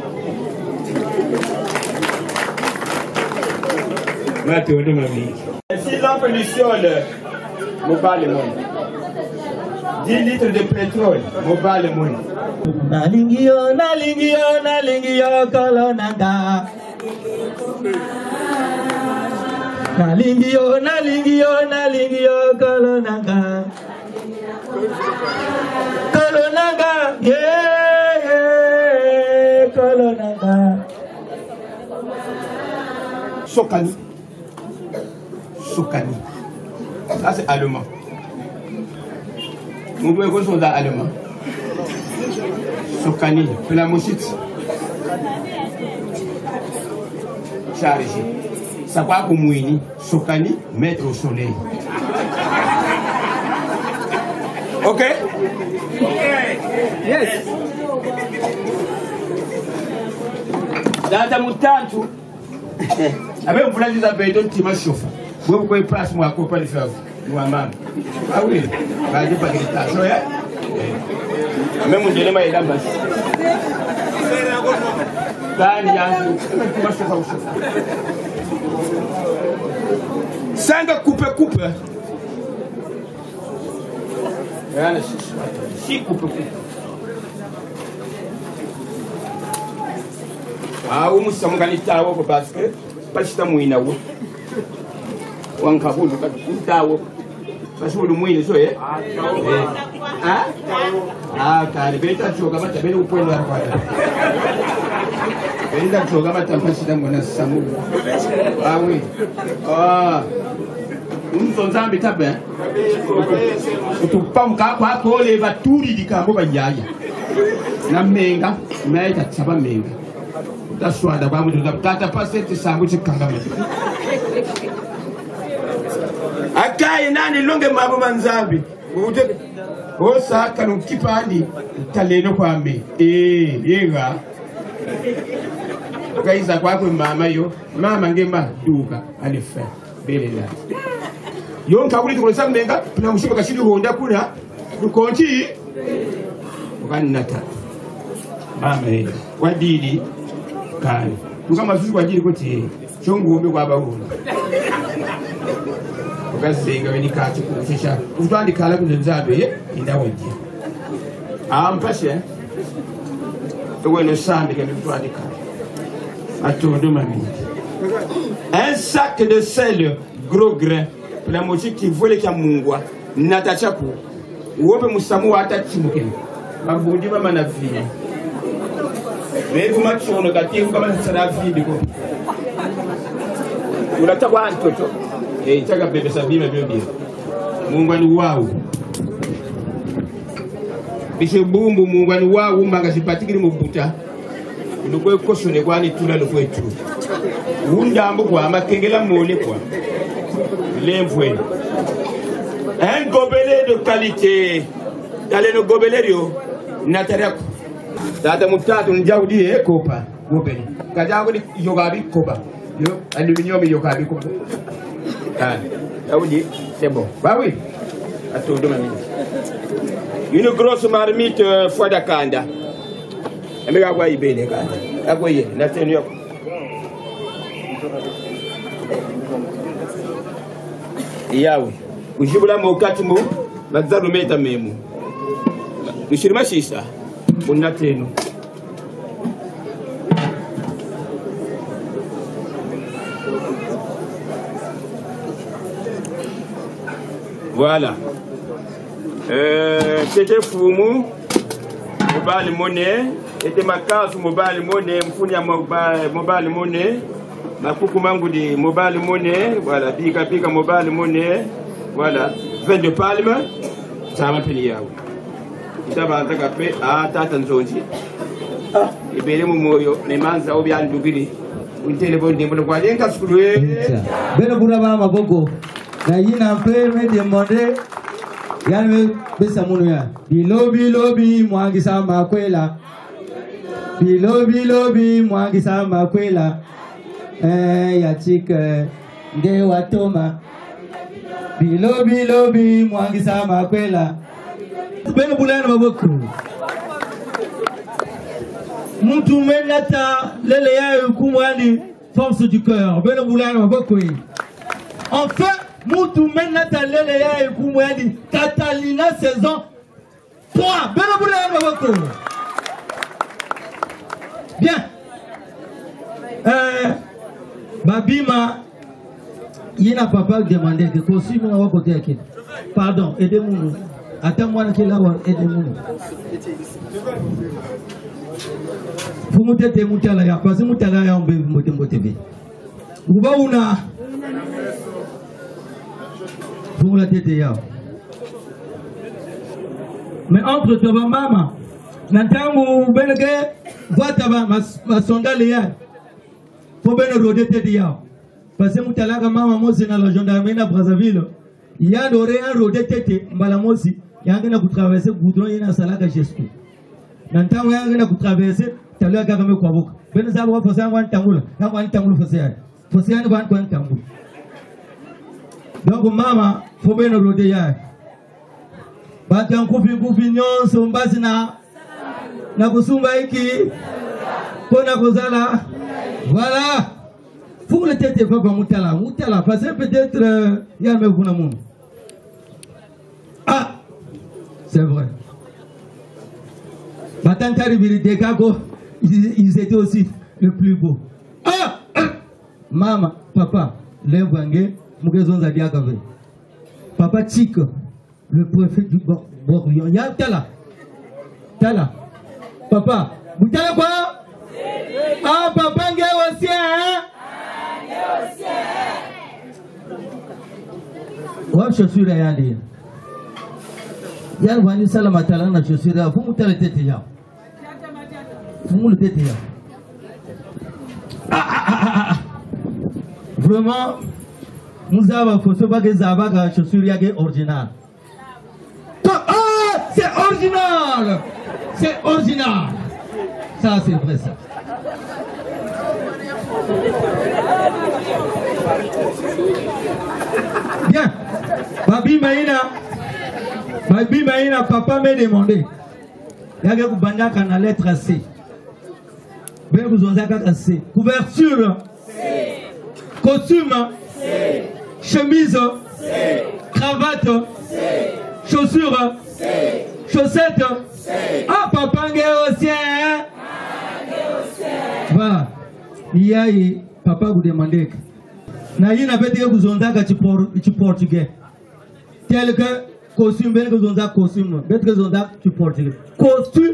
Maintenant, de ma vie. 6 ans pollution, mobile monde. 10 litres de pétrole, mobile monde. Nalingio, kolonanga. Nalingio, kolonanga. Kolonanga, yeah, kolonanga. Sokani. Ça c'est allemand. Vous pouvez voir son allemand. Sokani, c'est la mouchite. Chargé. Ça va comme Mouini. Sokani, mettre au soleil. Ok? Yes. Dada mutantu. Avec vous l'avez dit à Bédon, tu m'as chauffé. Vous pouvez passer moi à couper le feu. Moi-même. Ah oui. Bah, je pas de tâche. Même mon dieu, il m'a aidé. Tu m'as chauffé. 5 coupe. Si coupe. Ah, vous me sommes gagnés parce que pas si t'as mouillé ou un cabou, pas parce que le mouillé, c'est ah, car le bêta de Jogama, tu as bien au point de la voie. Bêta de Jogama, tu as pas si t'as mon assassin. Ah oui. Ah. Nous sommes en état bien. Tu pas me capable de coller va tout dit qu'à moi yaya. Na menga, mais tu sais pas menga. Tu sois d'abord tu n'as pas cette sangu tu kangame. Akai nani longe mabo manzambi. O sa kanu kipandi taleno kwambe. Yenga. Kaisa kwa mama yo, mama ngema duka alifa. Belela. Yon kabuli tukolesa menga pina mushiba kashiri honda kuna dukonti ukanata mame wadidi kale tukama sisi wadidi koti chongumbi kwabahulu ukazenga venikati kuchisha kutwandikhala kunenzabe indawo nje ampashe toweno sambi ke kutwandikhala atondo mamini un sac de sel gros grain pour la moitié qui voulait qu'il mungwa natachaku wope musamu atachimuke mabundi mama na vie mais kuma chono kati kama sana vie biko unataka antoto chaka bebe sabima bebe mungwa ni wao bishe bumbu mungwa ni wao mbanga sipatikiri mubuta ndukwe koshone kwani tula lokwetu undambo kwa makengela mole kwa l'envoi. Un gobelet de qualité. Dans le gobelet, Nathalie. Tata mutatu njaudi kopa. Gobelet. Kajango ni yogabi kopa. Yo, aluminium yogabi kopa. Ah, Daoudi, c'est bon. Bah oui. Attends, demain. Une grosse marmite foie d'acanda. Et mais quoi y bene kanda. Agoye, Nathalie. Yawe ujibula mokati mu bazaru meta memu ushirima shisa unateno voilà c'était fumu mobile money était makasu mobile money mfunya mobile money Makuku mangu di mobile money, voilà, pika mobile money, voilà, 20 de palme, ça m'a payé. Ça va être capé à Tatanzonji. Et bien, mon moyo, les manza ou bien d'oubli. Une téléphone de mon voisin, qu'à ce que Ben Bourama Maboko, Naïna peut me demander, Yann Bessamouya, Bilobi, Mwangisa Makwela, Bilobi, Mwangisa Makwela. Yachik de watoma bilobi mwangisa makwela beno bulana maboko mtu menata lele ya kumwani force du cœur beno bulana maboko enfin mtu menata lele ya kumwani Catalina saison 3 beno bulana maboko bien Babima, il n'a pas demandé que costume à côté de pardon, aidez-moi. Attends-moi que là, aidez-moi. Vous me dites que vous avez passé, vous avez motivé. Vous avez vous la tête. Mais entre toi, maman, n'entends-vous, vous avez ma sondale. Faut bien le roder tête ya. Parce que mutalaga mama mosi na la gendarmerie na Brazzaville. Il y a doré un roder tête mbala mosi. Yanga na traverser goudron yana salaka gesto. Nanta yanga na traverser talua kagame kwa boka. Ben za wa fosa wan tangula. Ya wan tangula fosa. Fosa ni wan kwa tangula. Donc mama faut bien le roder ya. Bati kufi nyonso mbasi na kusumba hiki. Kona kozala. Voilà. Pour le tête pas comme Moutala, parce que peut-être il y a même un monde. Ah, c'est vrai. Ils étaient aussi le plus beau. Ah, maman, papa, l'Embangé, Mougazon Zadiakave. Papa Tchik, le préfet du Borlion. Il y a Tala. Papa, Moutala quoi? Ah, papa, il y a aussi, hein? Ouais, je suis rien dire. Il y a un salamatala, je suis là. Vous me le tête. Vous me le tête. Vraiment, nous avons fait ce bagage de je suis original. Ah, c'est original! C'est original! Ça, c'est vrai, ça. Bien. Babi Maïna, papa m'a demandé. Il y a une lettre C. Ben vous avez C. Couverture. costume, chemise, cravate, chaussures, chaussettes. Ah, papa, aussi. Voilà. Il y a papa vous demandez. Na yina bete ku zonda ka ci portugais. Tel que costume bel que zonda costume, bete que zonda ci portugais. Costume,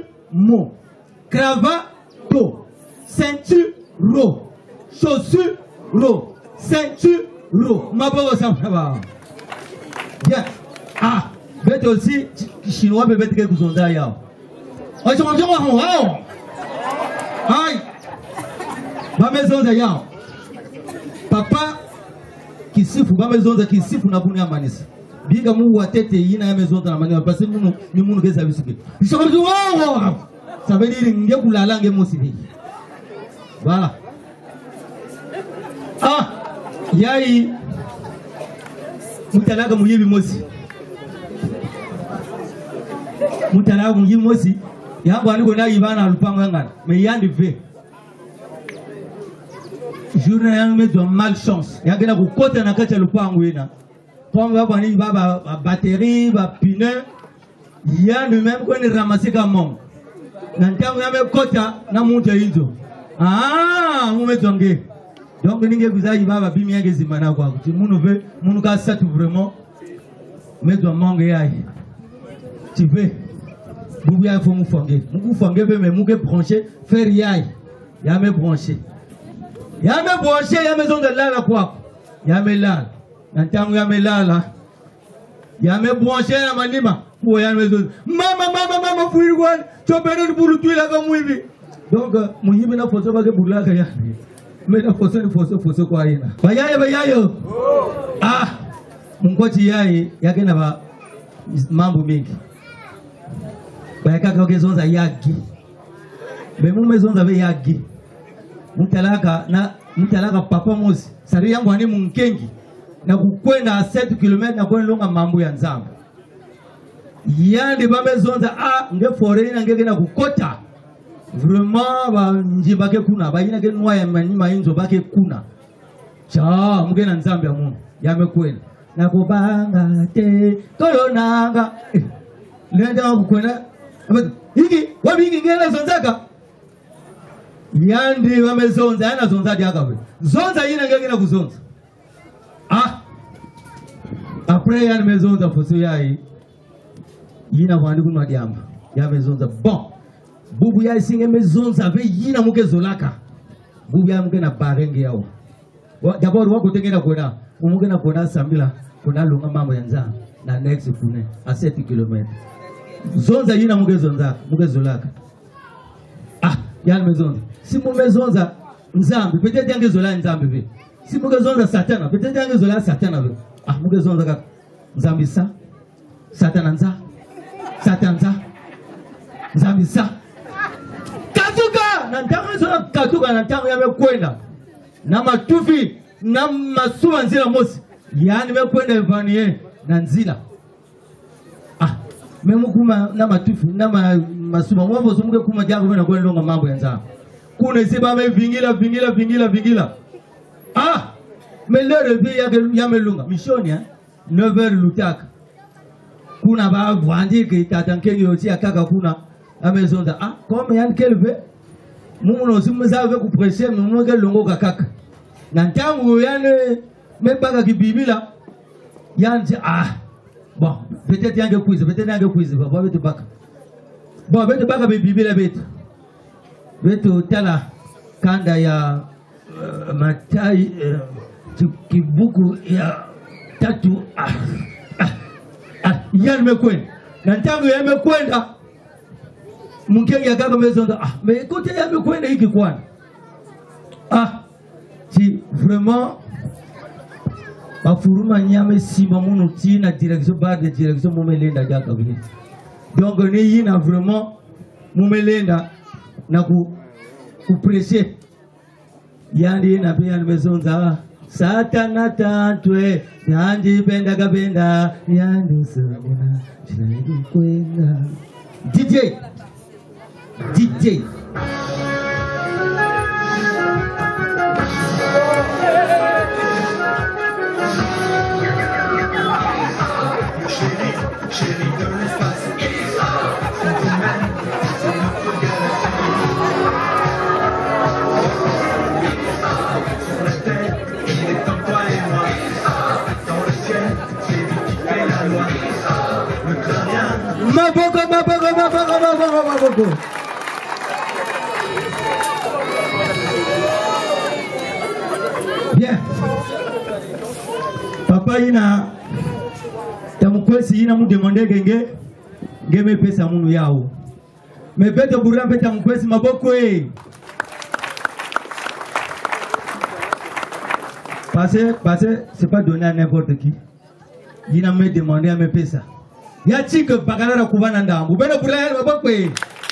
cravate, ceinture, chaussure, ceinture, ma pauvre ça va. Bien. Ah, bete aussi chinois bete que zonda ya. Oh, je m'en aïe. Ma maison de yao. Papa qui siffle, ma maison de qui siffle na buni amanis. Biga mu watete yina ya maison de la manière parce que nous ni munu ke service ke. Ça veut dire ça veut dire nge kulala nge mosibi. Voilà. Ah, yai mutalaka muyibi mosi. Mutalaka muyibi mosi. Yango ani kona ibana lupango ngana. Mais yandi ve. Journée met de malchance. Il y a des côté na kati lupango ina. Comme va bani ba batterie, ba pneu. Il y a même qu'on est ramassé comme mon. Nantango ya me kota na munte hizo. Ah, mu metonge. Donc ninge kuzaji baba bimi yake zimana kwa. Tu munu ve, munu ka satu vraiment. Mais de mangue yai. Tu veux vous il faut me fonger. Vous fonger mais vous brancher faire yai. Ya me brancher. Ya me brancher ya maison de là quoi. Ya me là. Nantango ya me là. Ya me brancher na manima. Pour ya maison. Mama fuir quoi. Tu peux nous pour le tuer là comme oui. Donc muhimu na photo ba ke bula ka ya. Mais na photo kwa ina. Bayayo. Ah. Mungoti yai yake na ba mambo mengi. Bayaka kwa zonza yagi. Bemu mezonza be yagi. Mutalaka papa mosi. Sari yangu ani munkengi. Na kukwenda 7 km na kwenda longa mambo ya nzamba. Yandi ba mezonza nge foreni ngeke na kukota. Vraiment ba njibake kuna ba yina ke nwa ya manima inzo bake kuna. Cha mugena nzamba ya mungu. Yamekwenda. Na kubanga te koyonanga. Lenda kukwenda hiki wabiki ngela zonzaka yandi wamezonza yana zonza diaka we zonza yina ngeke kuzonza après yana mezonza foso yai yina kwandi kunwa diamba ya mezonza bon bubu yai singe mezonza ve yina muke zolaka bubu ya muke na barenge yao d'abord wako tengena kona umuke na kona sambila kona lunga mambo ya nza na next fune a 7 km. Zonza yina mugezonza mugezolaka yana mezonza si mumezonza nzambi peut-être yangezola nzambi be si mugezonza satana peut-être yangezola satana be mugezonza ka nzambi sa satana nza satanza nzambi sa katuka na ntango zona katuka na ntango yamekwenda na matufi na masuwa nzila mosi yani mekwenda evanie na nzila Memu kuma na matufu na masuma mwavo sumuke kuma jangu na kwenda ndonga mambo ya nzamba. Kuna isiba me vingila. Mais le revie ya melunga mishoni 9h lutaka. Kuna ba vwandi ke tatanke yosi akaka kuna amezonda comme yan kelve mumu no simuza ve ku prêcher mumu ke longo kakaka. Na ntangu yane mebaka kibibila yanzi bon, peut-être un quiz, bon, bête baka. Bon, bête baka bibi la bête. Bête tala kanda ya matai kibuku ya tatu yan mekwenda. Nantangu ya mekwenda. Mungenge ya kaka mezonda mais écoutez ya mekwenda hiki kwana. Si vraiment Bafuruma nyame sima munu tina direction bar de direction mumelenda jaka vile. Donc ni yina vraiment mumelenda na ku pressé. Yandi na pia nimezonza satana tantwe yandi benda gabenda yandi sabina chini kwenda. DJ chérie de l'espace. Cette humaine, c'est notre galaxie. Sur la terre, il est en toi et moi. Dans le ciel, c'est lui qui fait la loi. Le clarion. Maboko. Bien. Papa ina tamukwesi ina mu demander genge ngeme pesa munu yao. Mais bete burra bete tamukwesi maboko e. Parce c'est pas donné à n'importe qui. Ina me demander à me pesa. Ya chike bagarara kubana ndambu. Bete burra ya maboko e.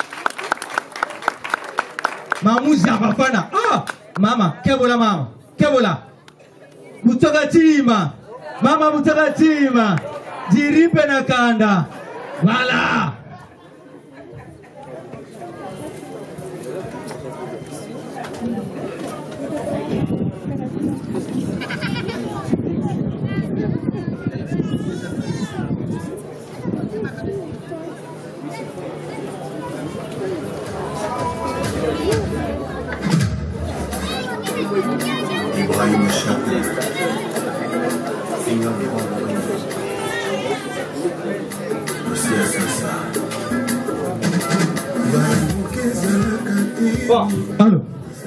Mamuzi abafana. Ah, mama, kebola mama. Kebola. Kutoka chima. Mama kutoka chima. Jiripe na kanda. Wala. Ibrahim Chaplin, Seigneur des bons le CSSA. Bon, allô.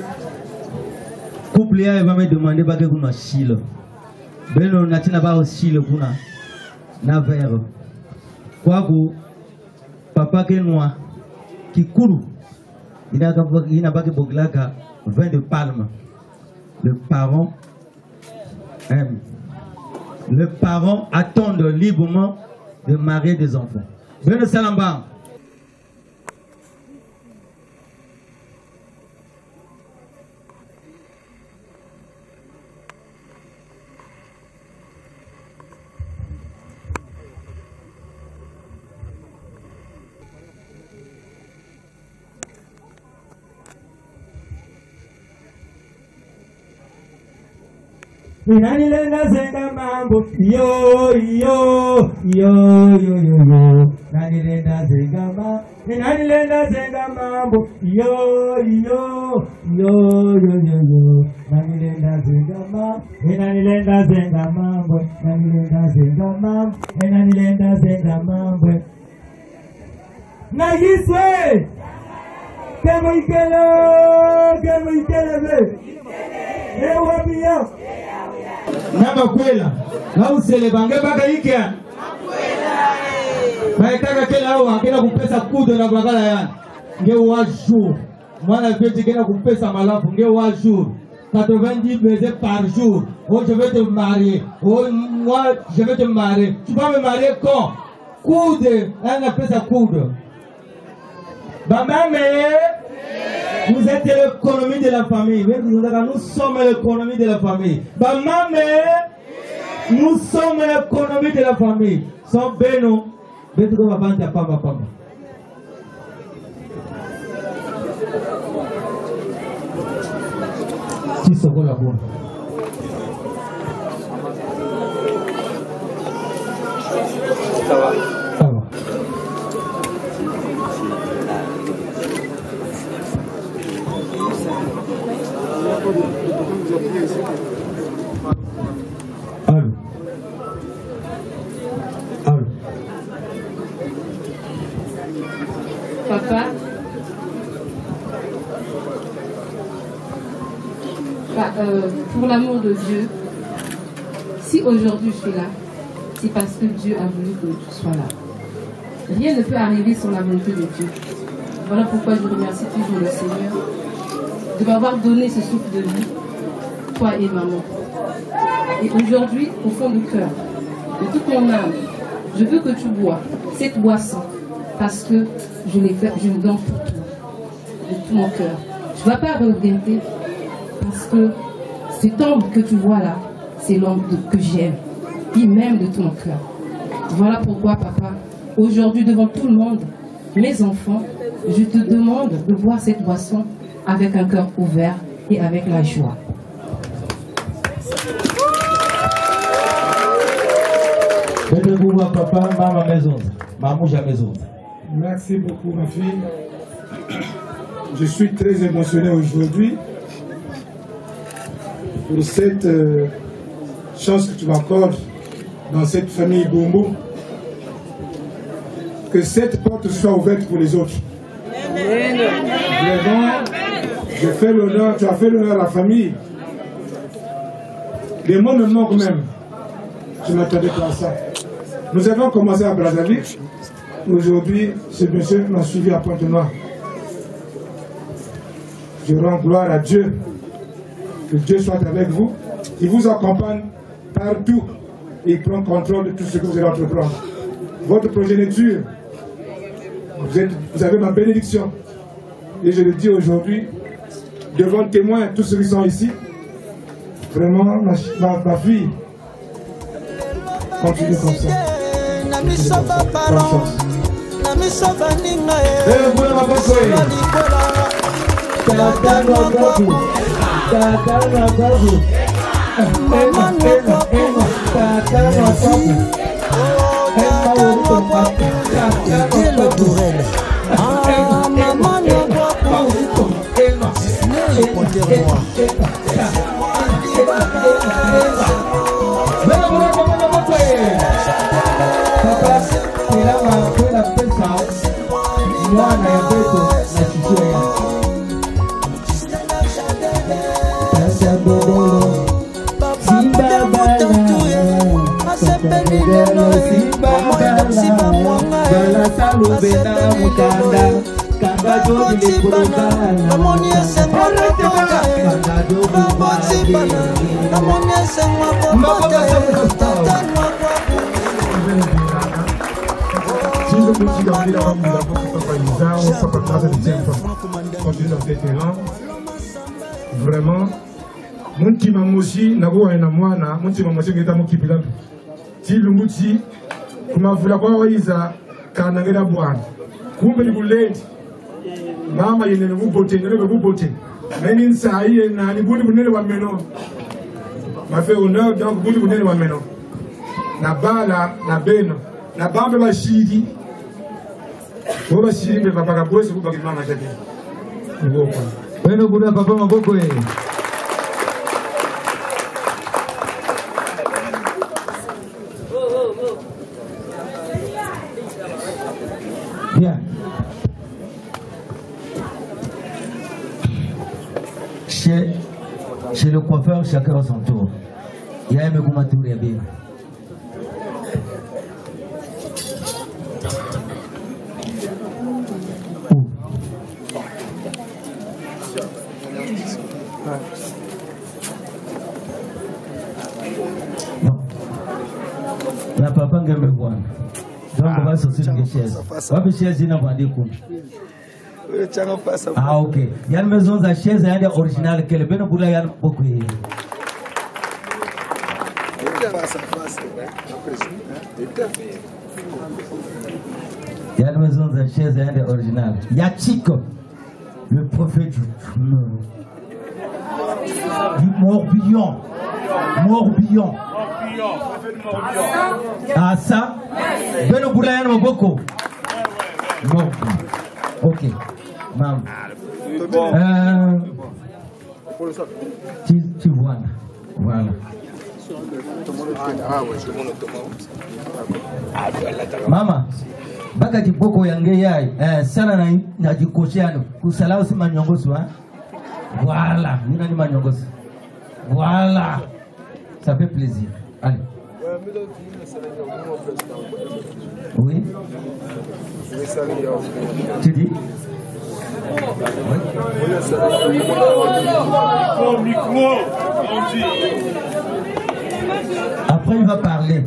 Couple ya va me demander ba ke kuna chilo. Beno natina ba chilo kuna na verre. Kwa ku papa ke noa kikuru ina ba ke boglaka vin de palme. Le parent aime. Le parent attend librement de marier des enfants. Beno salamba. Nanilenga zenga mambo yo. Nanilenga zenga mambo yo. Nanilenga zenga mambo. Nagiswe. Kemo ikelo be. Ewa biya. Naba kwela au sele bange baka ikia baitaka kila au akina kupesa kudo na bagala yani nge wa jour mwana vete kena kupesa malafu nge wa jour 90 baisers par jour. Oh je vais te marier, oh moi je vais te marier. Tu vas me marier quand? Coude, elle appelle ça coude. Vous êtes l'économie de la famille. Nous sommes l'économie de la famille. Nous sommes l'économie de la famille. Sans Beno, Beno va vendre papa. Qui se voit la bonne? Ça va. Allô. Papa, pour l'amour de Dieu, si aujourd'hui je suis là, c'est parce que Dieu a voulu que tu sois là. Rien ne peut arriver sans la volonté de Dieu. Voilà pourquoi je remercie toujours le Seigneur de m'avoir donné ce souffle de vie, toi et maman. Et aujourd'hui, au fond du cœur, de toute mon âme, je veux que tu bois cette boisson parce que je l'ai fait, je le donne pour toi, de tout mon cœur. Tu ne vas pas regretter parce que cet homme que tu vois là, c'est l'homme que j'aime, il m'aime de tout mon cœur. Voilà pourquoi, papa, aujourd'hui devant tout le monde, mes enfants, je te demande de boire cette boisson avec un cœur ouvert et avec la joie. Beno Bouma papa, maman maison. Mamouja maison. Merci beaucoup ma fille. Je suis très émotionné aujourd'hui pour cette chance que tu m'accordes dans cette famille Bombo. Que cette porte soit ouverte pour les autres. Vraiment, je fais l'honneur, tu as fait l'honneur à la famille. Les mots me manquent même. Je ne m'attendais pas à ça. Nous avons commencé à Brazzaville. Aujourd'hui, ce monsieur m'a suivi à Pointe-Noire. Je rends gloire à Dieu. Que Dieu soit avec vous. Il vous accompagne partout. Et il prend contrôle de tout ce que vous allez entreprendre. Votre progéniture, vous avez ma bénédiction. Et je le dis aujourd'hui, devant le témoin, tous ceux qui sont ici, vraiment, ma fille, continue comme ça. Bonne chance. Continue dans cet élan. Vraiment, mon petit mamoshi, nago ena mwana, mon petit mamoshi ngeta mokipila. Ti lumuti, kuma vula kwa waiza kanangeda bwana. Kumbe ni buleti. Mama yene ngubote, nene ngubote. Meni nsa iye na ni budi bunene wa meno. Ma fait honneur donc budi bunene wa meno. Na bala na beno, na bambe bashidi. Bo bashidi be papa kabose ku bakima mashake. Ngoko. Beno kuna papa maboko eh. Bien. Chez le coiffeur, chacun à son tour. Il y a un mégoumatou et bien. Non. La papa me voit. Donc on va sortir une chaise. On va chaise dans la ah ok. Il y a une maison de chaise et originale qui est bien pour la beaucoup. Il y a une maison de chaise et originale. Il y a Chico, le prophète du Morbihan. Morbihan. Ah ça? Ben pour la beaucoup. Morbihan. Ok. Maman. Tu vois. Voilà. Mama, baka tipoko yange yai, sana na jikoshiano, kusala usi manyongosu hein. Voilà, nina ni manyongosu. Voilà. Ça fait plaisir. Allez. Oui. Tu dis? Après il va parler.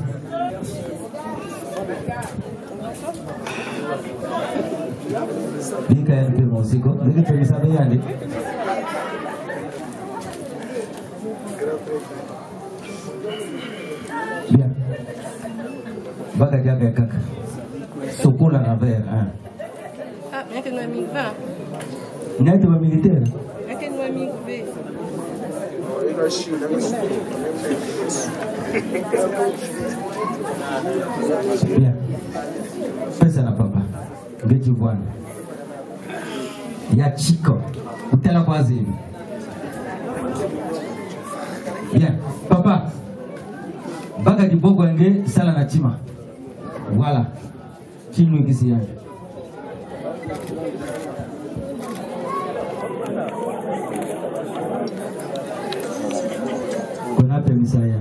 Bien. Baga jaga kaka. Sokola na verre hein. Ah, mais que nous amigos va. N'est-ce pas militaire? Mais que nous amigos va. Bien. Pesa na papa. Beti bwana. Ya Chico. Utela kwa zini. Bien. Papa. Baga di bogo nge sala na chima. Voilà. Chinu kisi yangu. Konape misaya.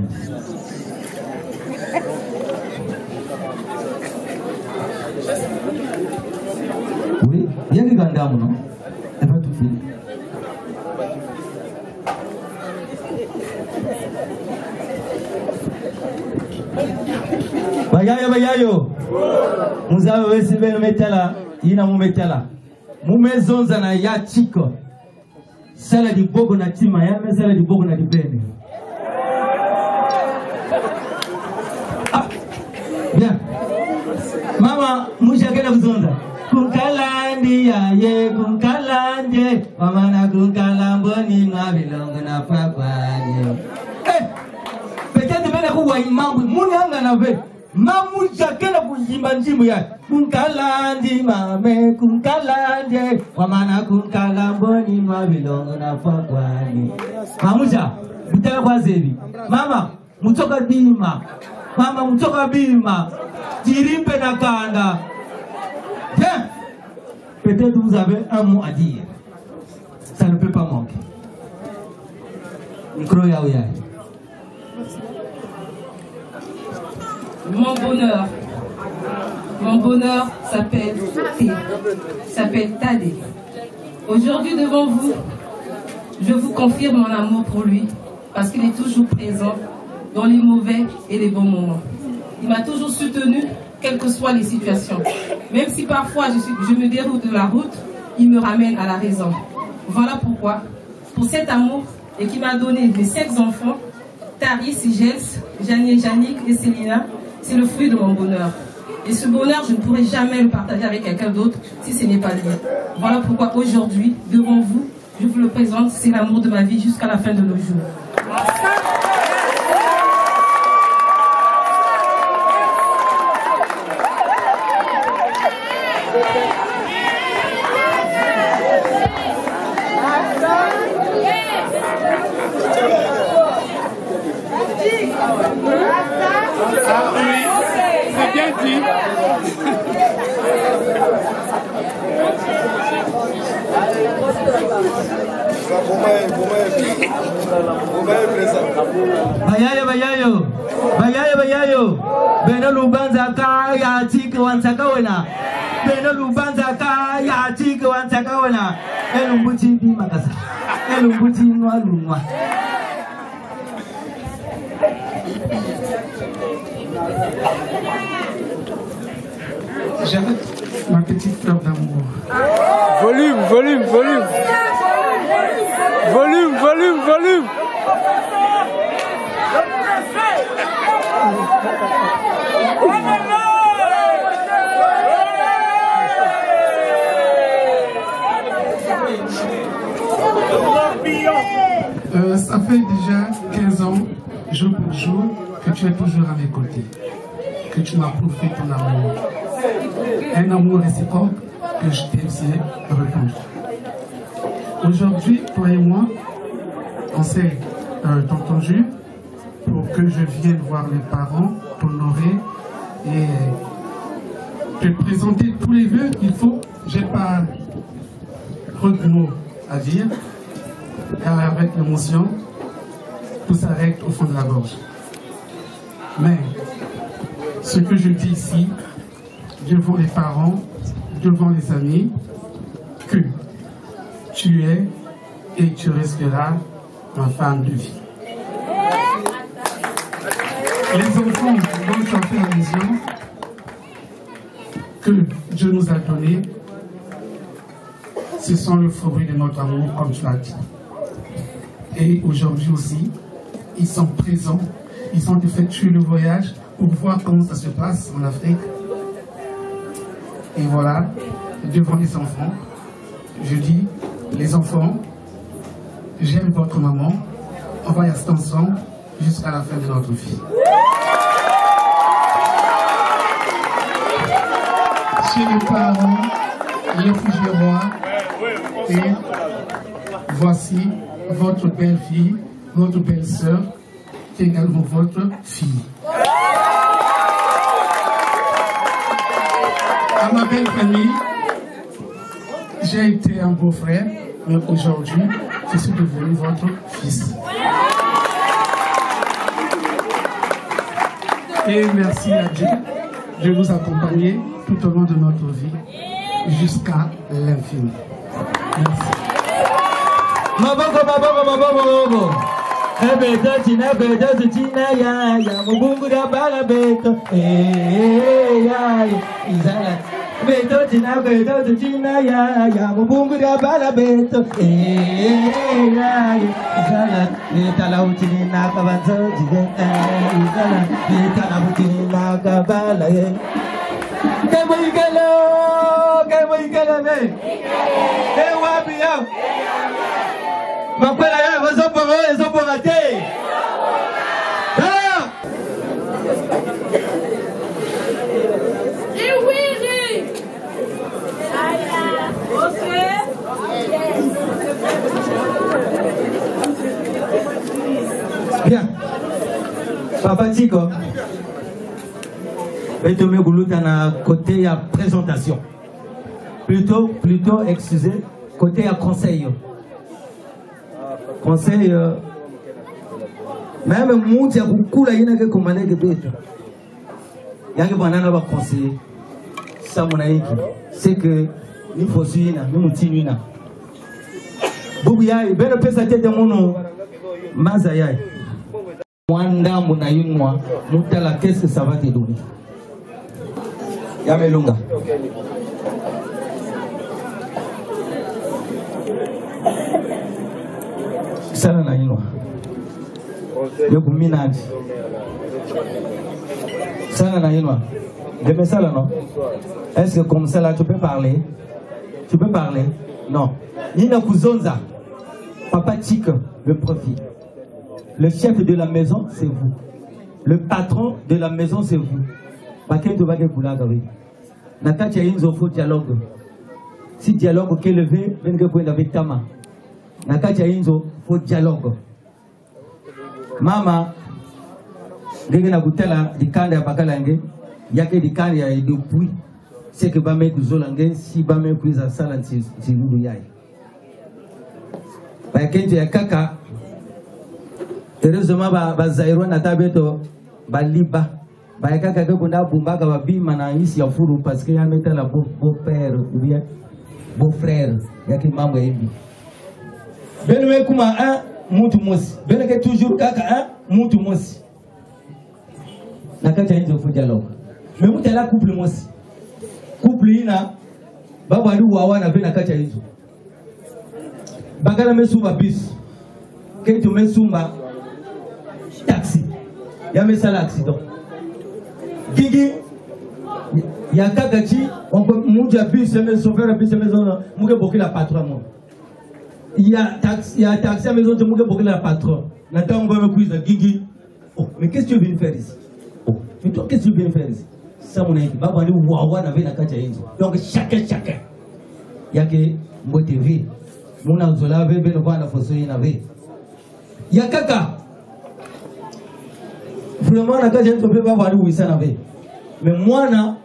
Oui, il y a des grands non? Elle va tout finir. Bayayo. Muzawe wesi beno metala, ina mu metala. Mumezonza na ya Chico. Sala di bogo na chima ya me sala di bogo na di bene. Ah. Bien. Mama mushakela kuzonza. Kunkalandi ya ye kunkalandi mama na kunkalambo ni mabilongo na papa ye. Eh. Peut-être bena ku wa imambu muni anga na ve. Mamu jakela kujimba njimu ya kunkalandi mame kunkalandi mama na kunkalambo ni mabilongo na papa ye. Mamuja bitala kwa zebi. Mama mutoka bima. Mama mutoka bima. Jirimpe na kanda. Bien. Peut-être vous avez un mot à dire. Ça ne peut pas manquer. Micro ya ouya. Mon bonheur s'appelle Tadé. Aujourd'hui devant vous, je vous confirme mon amour pour lui parce qu'il est toujours présent dans les mauvais et les bons moments. Il m'a toujours soutenu, quelles que soient les situations. Même si parfois je me déroute de la route, il me ramène à la raison. Voilà pourquoi, pour cet amour et qui m'a donné mes 5 enfants, Taris, Gels, Jannick et Célina, c'est le fruit de mon bonheur. Et ce bonheur, je ne pourrai jamais le partager avec quelqu'un d'autre si ce n'est pas lui. Voilà pourquoi aujourd'hui, devant vous, je vous le présente, c'est l'amour de ma vie jusqu'à la fin de nos jours. C'est bien dit. Bayayo. Beno lubanza ka ya tika wansaka wena. Beno lubanza ka ya tika wansaka wena. Elumbuti di makasa. Elumbuti nwa lunwa. J'arrête ma petite fleur d'amour. Volume. Ça fait déjà 15 ans, jour pour jour, que tu es toujours à mes côtés, que tu m'as prouvé ton amour. Un amour réciproque que je t'ai aussi répondu. Aujourd'hui, toi et moi, on s'est entendu pour que je vienne voir les parents, t'honorer et te présenter tous les vœux qu'il faut. J'ai pas trop de mots à dire, car avec l'émotion, tout s'arrête au fond de la gorge. Mais ce que je dis ici, devant les parents, devant les amis, que tu es et tu resteras ma femme de vie. Les enfants vont chanter la mission que Dieu nous a donnée. Ce sont le fruit de notre amour, comme tu l'as dit. Et aujourd'hui aussi, ils sont présents. Ils ont effectué le voyage pour voir comment ça se passe en Afrique. Et voilà, devant les enfants, je dis, les enfants, j'aime votre maman, on va rester ensemble jusqu'à la fin de notre vie. Chez les parents, les rois, et voici votre belle-fille, votre belle-sœur, qui est également votre fille. À ma belle famille, j'ai été un beau-frère, mais aujourd'hui, je suis devenu votre fils. Et merci à Dieu de nous accompagner tout au long de notre vie jusqu'à l'infini. Merci. Maboko, maboko, maboko, maboko. Beto tina ya ya mubungu da bala beto ya izala. Beto tina ya mubungu da bala beto ya izala. Beta la utini na kabanzo jigenta izala. Beta la utini na kabala ye. Kemo ikelo me. Wapi yo. Makwela ya wazopo mate. Bien. Papa Chico. Betomé Goulouta na côté à présentation. Plutôt, excusez, côté à conseil. Conseil, même monde ya kukula yina ke komane ke beto. Yangi banana ba conseiller. Ça mon aïki, c'est que il faut suivre, nous continuons. Bubu yayi, beno pesa tete mono maza yayi. Wanda mona yinwa, mutala qu'est-ce que ça va te donner? Yamelunga. Sala na inwa. Yoku minaji. Sala na inwa. Deme sala non? Est-ce que comme ça là tu peux parler? Tu peux parler? Non. Nina Kuzonza. Papa Chic, le profit. Le chef de la maison, c'est vous. Le patron de la maison, c'est vous. Paquet bage kulaga we. Nakati ya inzo fo dialogue. Si dialogue ke levé, benga kwenda vitama. Nakati ya inzo fo dialogue. Mama ngenge na kutela dikanda ya bakala nge yake dikanda ya depuis c'est que ba me kuzola nge si ba me kuiza sala nti ndu yayi. Ba kenje ya kaka heureusement ba zairwa na tabeto ba liba ba kaka ke kunda bumbaga ba bima na isi ya furu parce que ya meta la beau père ou bien beau frère yake mambo hivi. Benwe kuma mutu mosi. Beneke toujours kaka mutu mosi. Nakati hizo fo dialogue. Mais mutu la couple mosi. Couple ina baba ali wawa na bena kati hizo. Bagala mesumba bis. Kento mesumba taxi. Ya mesala accident. Gigi ya kakachi on peut muja bis se chauffeur bis se maison muke bokila patron mo. Il y a taxi à la maison de Mouké pour la patron. Nathan, on va me cuire Gigi. Oh, mais qu'est-ce que tu viens faire ici? Oh, mais toi, qu'est-ce que tu viens faire ici? Ça, mon ami, Baba, nous, Wawa, n'avait la carte. Donc, chacun. Il y a que motivé. Mon anzola avait bien le voir la fosse, il y avait. Il y a Kaka. Vraiment, la carte, je ne peux pas voir où il s'en avait. Mais moi,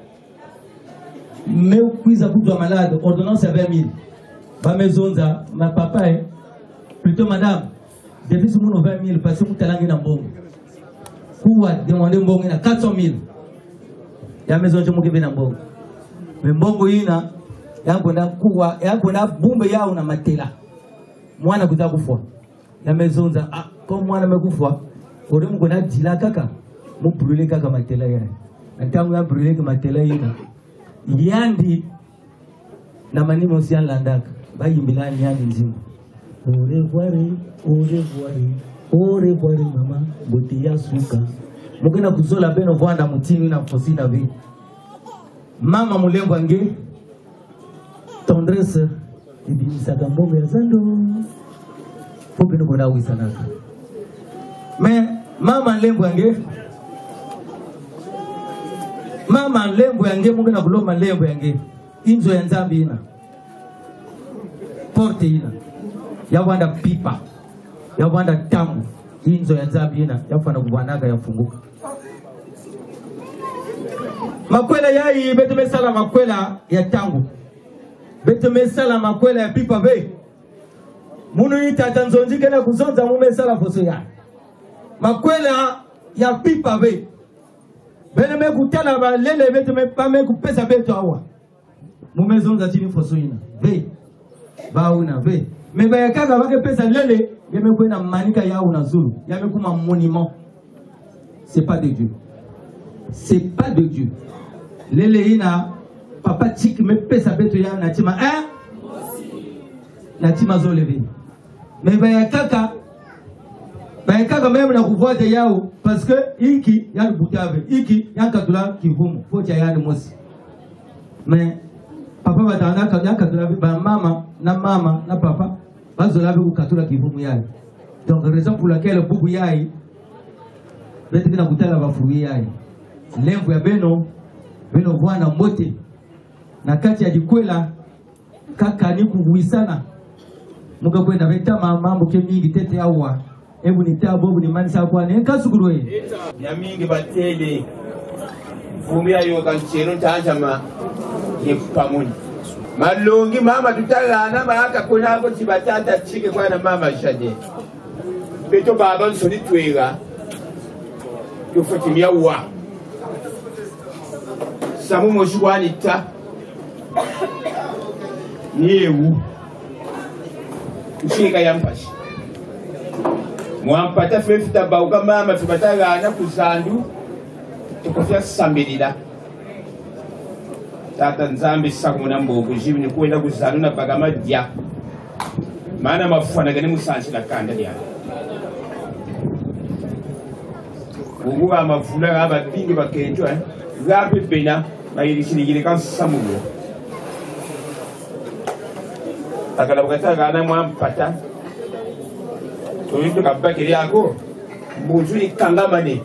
mais cuise à bout de malade, ordonnance à 20 000. Ma maison, ma papa, plutôt madame, depuis ce moment 20 000, parce que vous avez un bon. Vous avez demandé un bon, il y a 400 000. Il y a une maison, je m'occupe d'un bon. Mais bon, il y a un bon, il y a un bon, il y a un matela. Moi, je suis fois. La maison, comme moi, je suis fois. Pour nous, on a dit la caca. Moi, brûler caca matela. En tant que brûler matela, il y a un dit. Na mani mosi landak. Ba yimbila nyani nzima. Au revoir mama, boti ya suka. Mugena kuzola beno vwanda mutini na fosina vi. Mama mulengo nge tendresse ibinisa kambo mezando. Faut que nous connaissions sanaka. Mais mama lembo yange mungu na kuloma lembo yange inzo ya nzambi ina porte ina ya wanda pipa ya wanda tamu inzo ya nzambi ina ya fana kubwanaga ya funguka makwela yai beto mesala makwela ya tangu beto mesala makwela ya pipa be munu itata nzonji kena kuzonza mumesala foso ya makwela ya pipa be bene me kutala ba lele beto me pa me kupesa beto awa mumezonza chini foso ina be bauna be me ba yakaga bake pesa lele yeme kwena manika yao na zulu yame kuma monument. C'est pas de Dieu. C'est pas de Dieu. Lele ina papa chik me pesa beto ya na tima na tima zo levé. Mais ba yakaka même na kuvote yao parce que iki ya butave iki yankatula kivumu focha ya mosi. Mais papa batana yankatula ba mama na papa bazola be kukatula kivumu yale. Donc raison pour laquelle bubu yai beti na kutala ba fruit yai. Lembo ya beno bwana mote na kati ya dikwela kaka ni kuhuisana muga kwenda veta mambo ke mingi tete awa hebu nitabo ni manisa kwa ne kasukuroye ya mingi batele fumbia yo kanchero tanjama ye pamuni malongi mama tutalana baraka kuna ko tibatata chike kwa na mama shade beto baba nsoni twega yo fatimia wa samu moshwani ta niewu ushika yampashi mwampata fefita bauka mama tubatagana kuzandu tukofya sambelila tata nzambe sakumuna mbogo jibini kwenda kuzandu na bagama dia maana mafwana gani musansi la kanda dia ugu amafula gaba bingi bakenjwa gape pena mayirishirigire kan samugo akala bukata gana mwampata toyito kabakiri yako mbuju ikangamane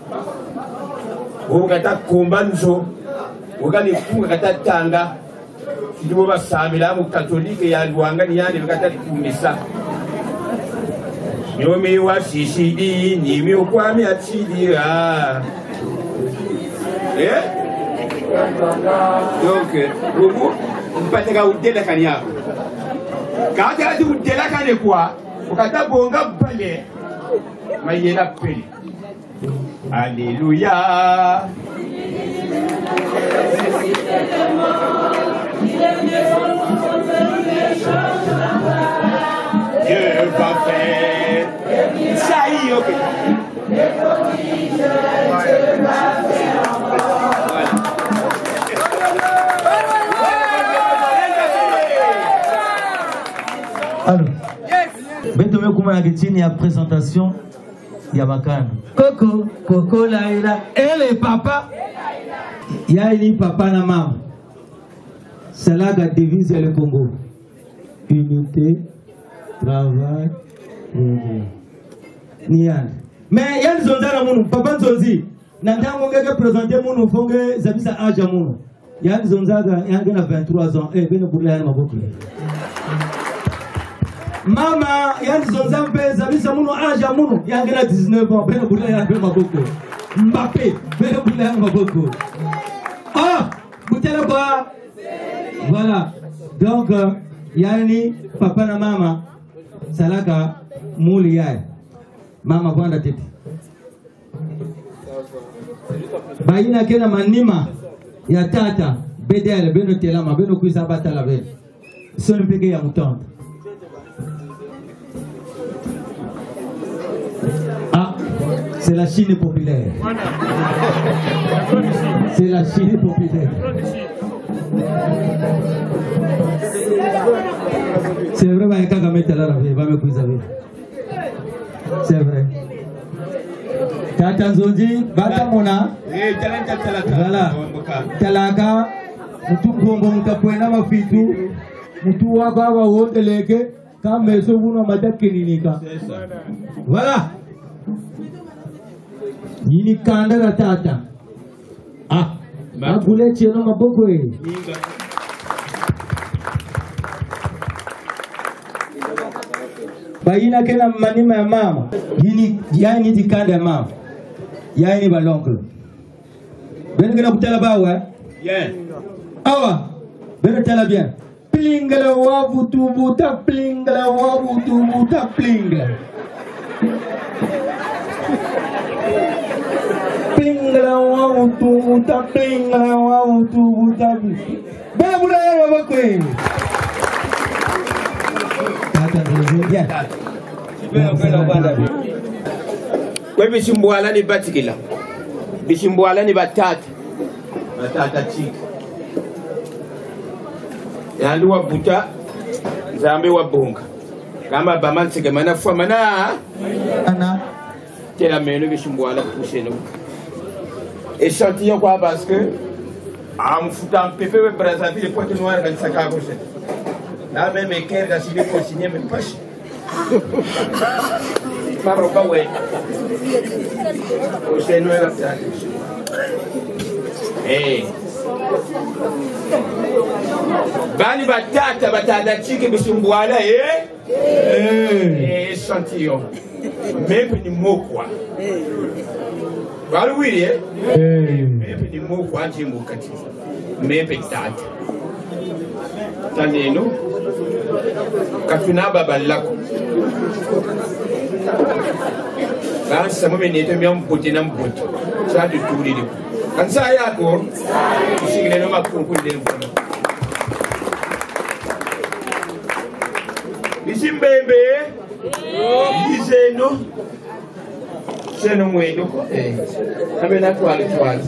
ukata kombanzo ukani funga kata tanga ndibo basamira mu katolike ya Rwanga ni yandi bakata kumisa nyomi wa shishidi ni mi okwami achidira donc ubu mpateka udela kanyako kati ati udela kane kwa ukata bonga bale mayena peli alléluia Dieu va faire ça y ok alors beto me kuma na chini ya présentation ya bakana Coco Laila et le papa yaili papa na mama c'est là la devise le Congo unité travail nian mais yali zonzana munu papa nzozi na ntango ngeke présenter munu fonge zabisa aja munu yali zonzaga yange na 23 ans bene bula yana maboko mama yali zonzambe zabisa munu aja munu yange na 19 ans bene bula yana maboko Mbappé bene bula yana maboko butela kwa voilà donc yani papa na mama salaka muli yae mama kwanda tete bayina kena manima ya tata bedel beno telama beno kuisa batala be son pege ya mutante c'est la Chine populaire. C'est la Chine populaire. C'est vrai, c'est vrai. Tata Nzondi, Bata Mona, voilà. Talaka, Mutu Kombo Mutapuena Mafitu, Mutu Wakawa Woteleke, Kameso Muna Mata Keninika. Voilà. Yini kanda la tata. Ah, abule cheno maboko e. Bayina kena manima ya mama. Yini yani di kanda ya mama. Yani ba l'oncle. Ben kena kutala bawa. Yeah. Awa. Ben tala bien. Plingla wabu tubuta plingla wabu tubuta plingla. Plingla wabu tubuta plingla wabu tubuta. Bela bula ya bakwe. Kwe bishimbuala ni batikila. Bishimbuala ni batata. Batata chiki. Yandu wa buta zambe wa bonga. Kama bamantsike mana fwa mana ana tela meno bishimbuala kusheno. Échantillon quoi parce que en foutant pépé le Brazzaville le pointe noir dans sa cagoche. Là même équerre da cible consigné même pas. Pas roba ouais. Kusheno la tata. Eh. Bani batata batata chike bishimbuala échantillon. Même ni mokwa. Balu wili Même ni mokwa njimbo kati. Même tata. Taneno. Kafina baba lako. Basi samume nete mya mpote na mpote. Chadi tulili. Kansa yako ushingile no makungu ndele mkono. Bisimbembe Iseno Seno mwendo Amena twali twali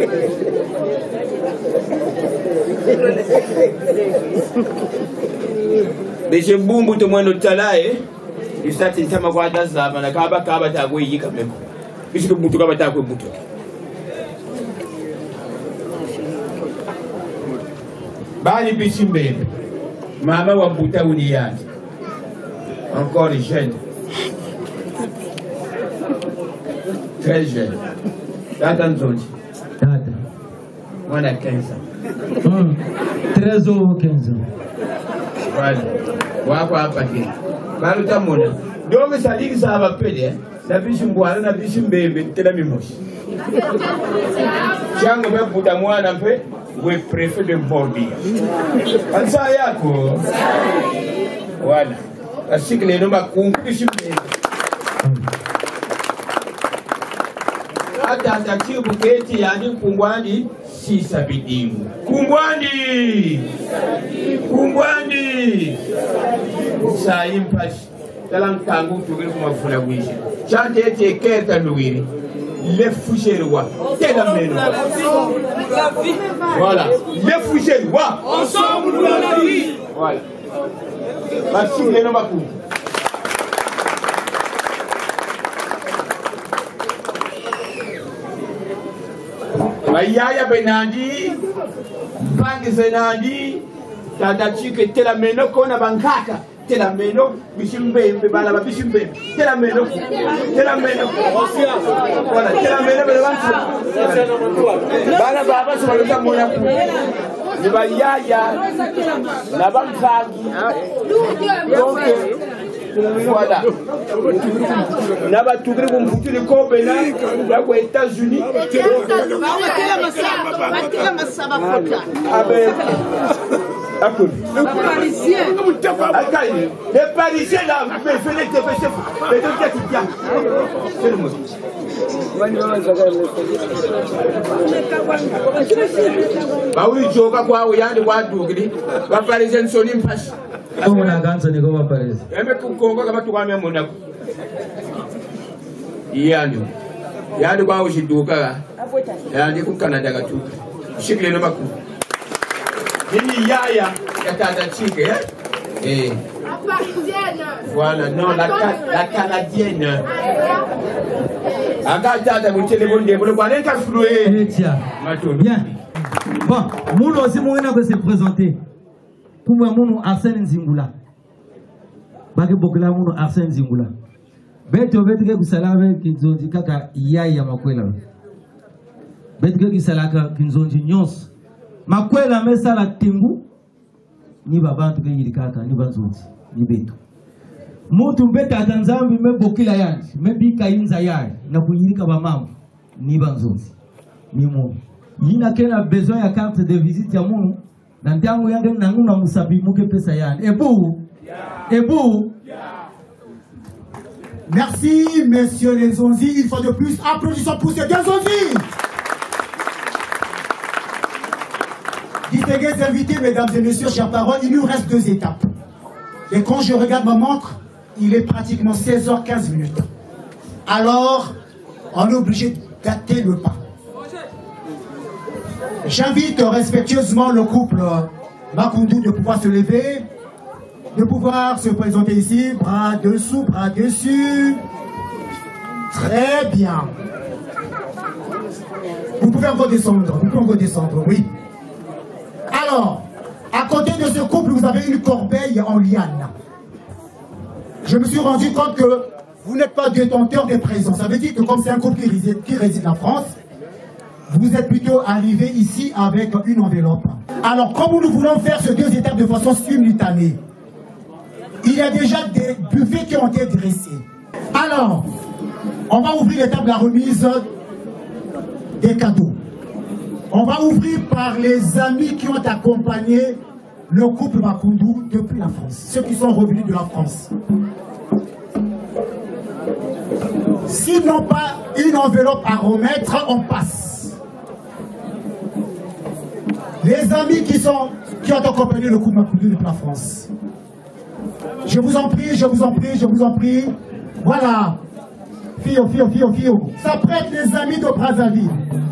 Bisimbumbu to mwendo talae Isati ntama kwa dazaba na kaba takwe yika meko Bisimbumbu kaba takwe buto Bali Bisimbembe Mama wa buta uniyani Encore jeune. Très jeune. Tata Nzonji. Tata. Moi, on a 15 ans. 13 ans ou 15 ans. Voilà. Wako hapa kile. Bali utamona. Donc ça dit que ça va péder. Na bishimbuala na bishimbembe tena mimoshi. Chango ba buta mwana mpe we préfet de Bordia. Ansa yako. Voilà. Asikile no makungu bishimbe. Ata chibu keti yani kumbwani sisa bidimu. Kumbwani. Kumbwani. Sa impashi. Talam tangu tugiri kumafuna wishi. Chante eti keta nuiri. Le foucherwa. Tela meno. Voilà. Le foucherwa. Ensemble nous la vie. Voilà. Merci no makungu. Bayaya benandi, bangi zenandi, tata chike tela meno kona bankaka, tela meno bishimbe bala ba bishimbe, tela meno, voilà tela meno bala baba sobalota mona ku. Ni bayaya na bankangi. Donc voilà. Naba tukiri kumputu ni kobe na yako États-Unis. Les Parisiens là, mais venez te faire chef. Mais donc tu tiens. C'est le mot. Bauli joka kwa uyandi kwa dugri. Ba Parisiens soni mpashi. Kama na ganza ni kwa Paris. Eme kukongo kama tukwame mona. Yandi. Yandi kwa ushiduka. Yandi ku Canada ka tu. Shikile no maku. Nini yaya ya tata chike eh? Voilà, non, la canadienne. Agata vous téléphonez, vous ne parlez qu'à flouer. Bien. Bon, nous aussi, nous allons se présenter. Pour moi, nous Arsène Zingula. Bagi Bokla, nous Arsène Zingula. beto betike kusalabe kinzonzi kaka iyai ya makwela betike kisalaka kinzonzi nyonso makwela mesala tembu ni babantu ke yiri kaka ni banzonzi ni beto mutu mbetata nzambi mebokila yanji mebika inza yayi na kuyirika bamambo ni banzonzi ni munu yina kena besoin ya carte de visite ya munu na ntango yange nangu na musabi muke pesa yani ebu Merci, messieurs les Zonzi. Une fois de plus, applaudissons pour ces deux Zonzi. Distingués invités, mesdames et messieurs, chers parents, il nous reste 2 étapes. Et quand je regarde ma montre, il est pratiquement 16h15 minutes. Alors, on est obligé d'attendre le pas. J'invite respectueusement le couple Makoundou de pouvoir se lever, de pouvoir se présenter ici, bras dessous, bras dessus. Très bien. Vous pouvez encore descendre, oui. Alors, à côté de ce couple, vous avez une corbeille en liane. Je me suis rendu compte que vous n'êtes pas détenteur des présents. Ça veut dire que comme c'est un couple qui réside en France, vous êtes plutôt arrivé ici avec une enveloppe. Alors, comme nous voulons faire ces 2 étapes de façon simultanée, il y a déjà des buffets qui ont été dressés. Alors, on va ouvrir l'étape de la remise des cadeaux. On va ouvrir par les amis qui ont accompagné le couple Makoundou depuis la France, ceux qui sont revenus de la France. S'ils n'ont pas une enveloppe à remettre, on passe. Les amis qui ont accompagné le couple Makoundou depuis la France. Je vous en prie. Voilà. Fio. Ça prête les amis de Brazzaville.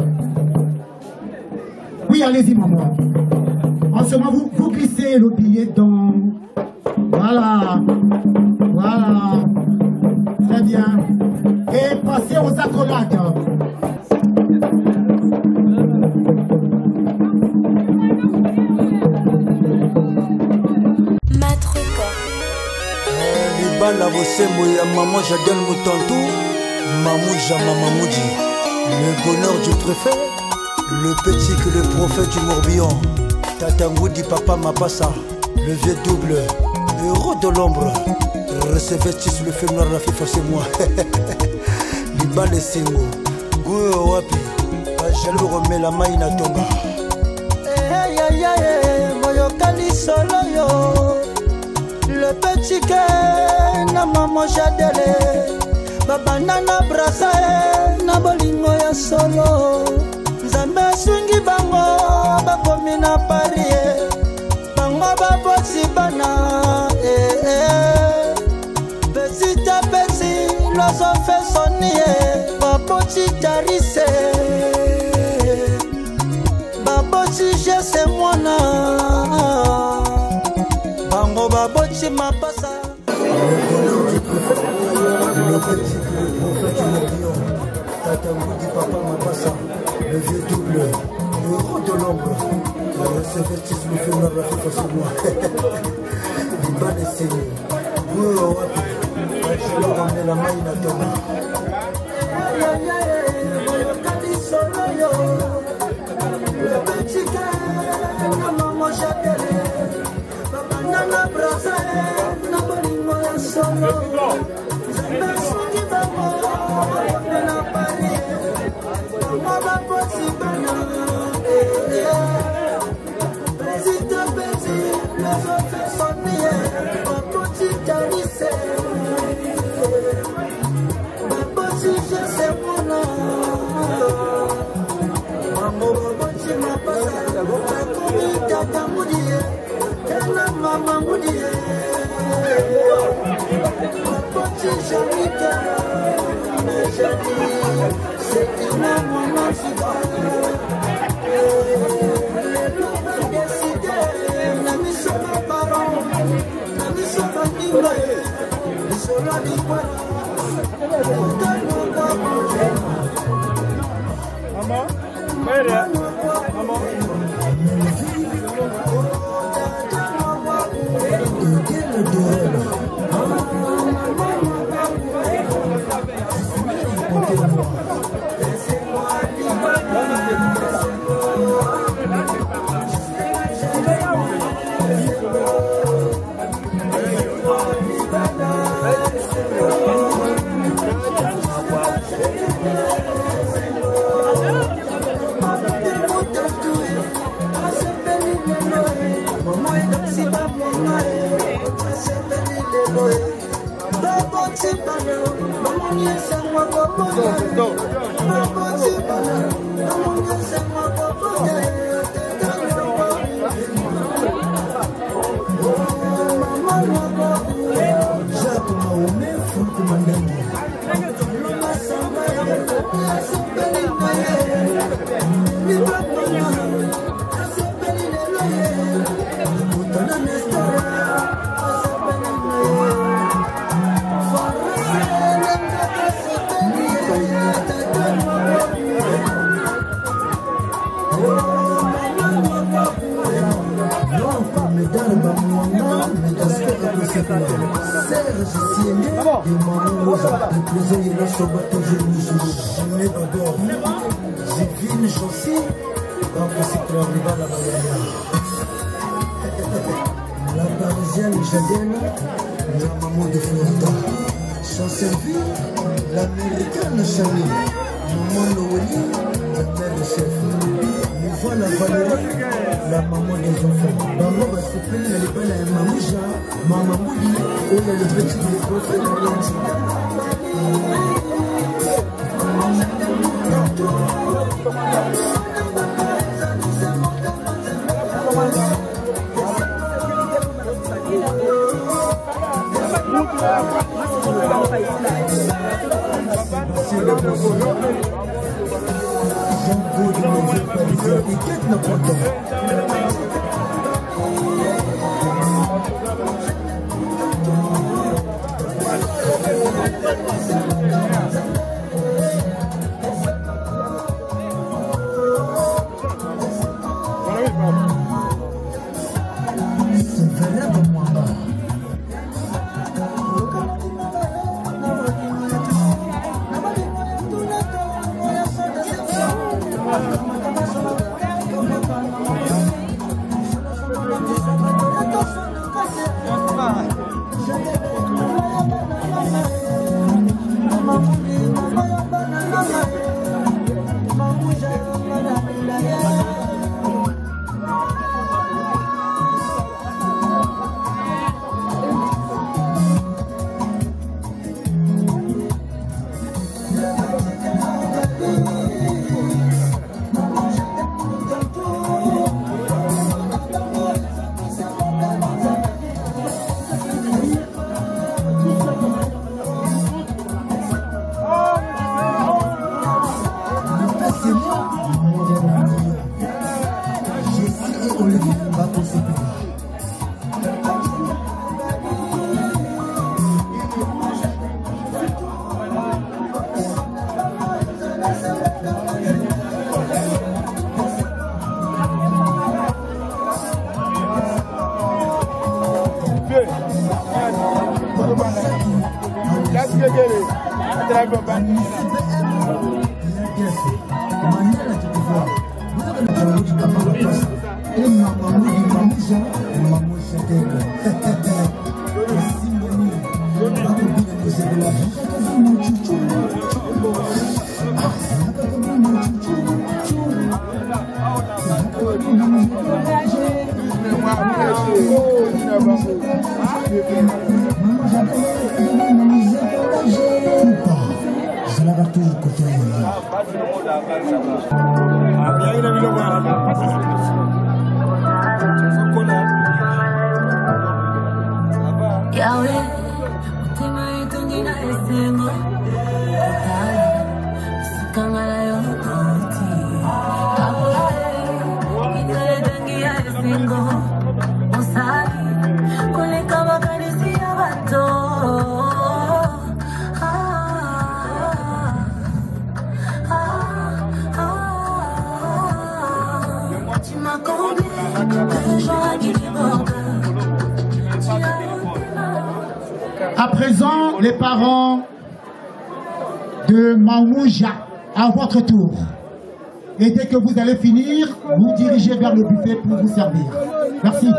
Oui, allez-y, maman. En ce moment, vous glissez le billet dans... Voilà. Très bien. Et passez aux accolades. Libala Bosembo ya maman Jadel Moutantou, Mamouja Mamamoudi, le bonheur du préfet, le petit que le prophète du Morbihan, Tatangoudi Papa Mapassa, le vieux double, héros de l'ombre, recevez-tis le film noir la FIFA c'est moi. Libala Sengo, Gouyo Wapi, Jalou remet la main na tomba. Moyokali solo yo. Le petit que na maman Jadele babana na brasa na bolingo ya solo Nzambe sungi bango bakomi na Paris bango baboti bana petit à petit l'oiseau fait son nid baboti tarise baboti je c'est moi na bango baboti mapasa. Le bonheur du préfet, le petit que le prophète du Morbihan, Tatangoudi Papa Mapassa, le vieux double, le héros de l'ombre, recevez-tis le film noir la FIFA sur moi. Libane Seigneur, Gouyo Wapi, Jalou remet la main na tomba. Le petit que na maman Jadele Nana brasa, na bolingo ya solo. Nzambe sungi bango, na Paris. Bango bapoti bana. Petit les autres sont niais. Bapoti tarise. Bapoti je sais mon nom. Bango bapoti mapasa. Bakomi Tatangoudi. Maman Moudi, petit Janita, mais j'ai dit, c'est une maman les loups décidé, n'a mis sur mes parents, n'a mis sur ma vie, sur la vie, maman, maman, La parisienne Jadène, la maman de Florida. Sont servis l'américaine Chani, maman Noélie, la mère de chef. Nous voilà Valérie, la maman des enfants. Maman va se plaindre, elle est belle à Mamouja, maman Mouli, on a le petit des prophètes. À présent, les parents de Mamouja, à votre tour. Et dès que vous allez finir, vous dirigez vers le buffet pour vous servir. Merci.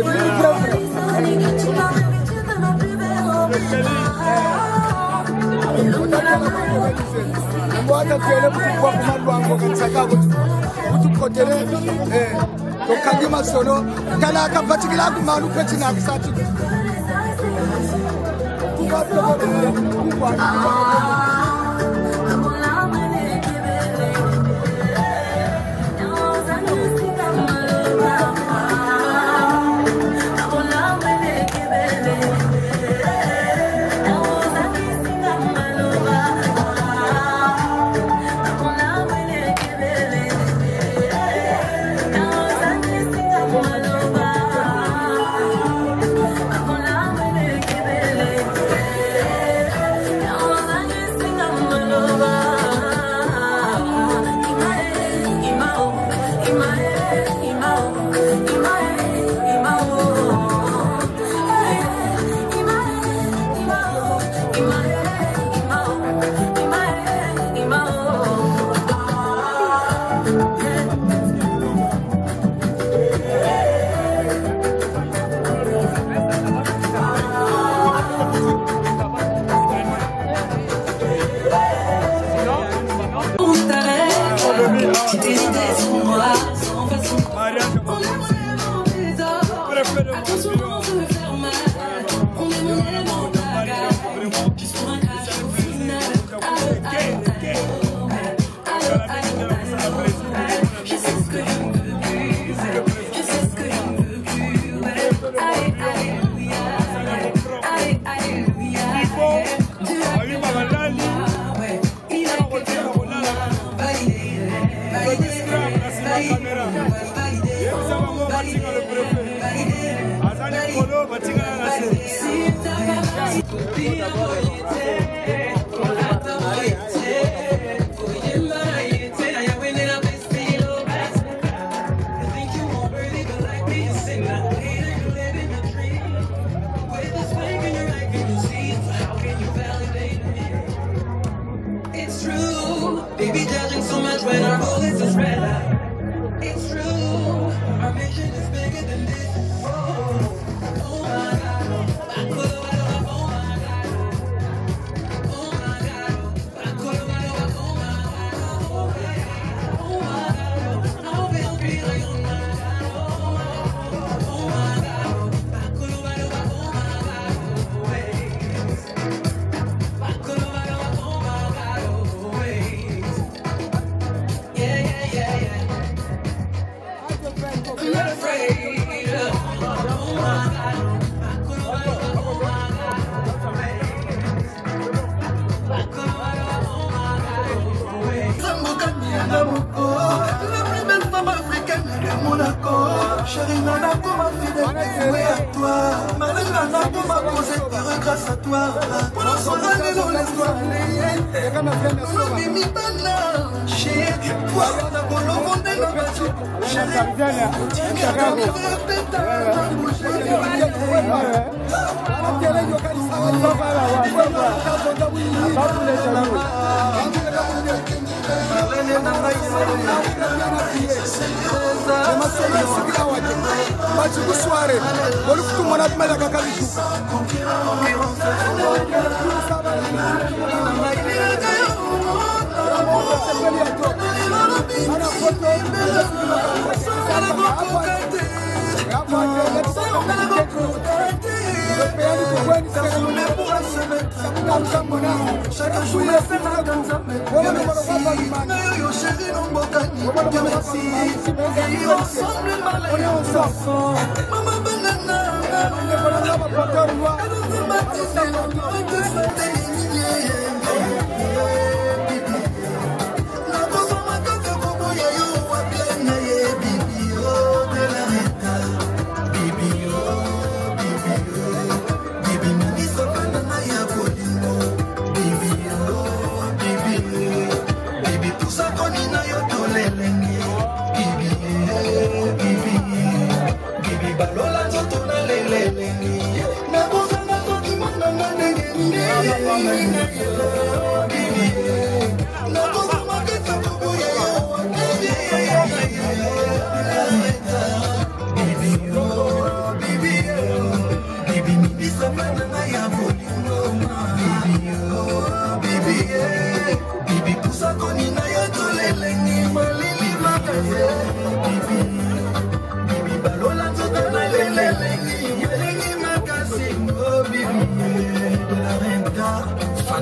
Balola nzoto na lelelenge na bozanga tokimona na ndenge